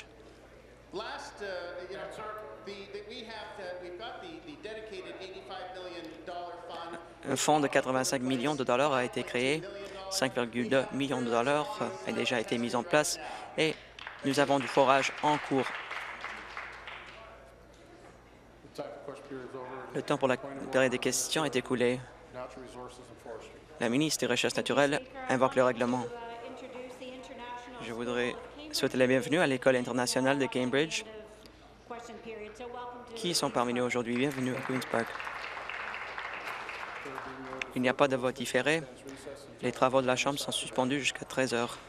Un fonds de 85 millions de dollars a été créé. 5,2 millions de dollars a déjà été mis en place et nous avons du forage en cours. Le temps pour la période des questions est écoulé. La ministre des Ressources naturelles invoque le règlement. Je voudrais souhaiter la bienvenue à l'École internationale de Cambridge. Qui sont parmi nous aujourd'hui? Bienvenue à Queen's Park. Il n'y a pas de vote différé. Les travaux de la Chambre sont suspendus jusqu'à 13 heures.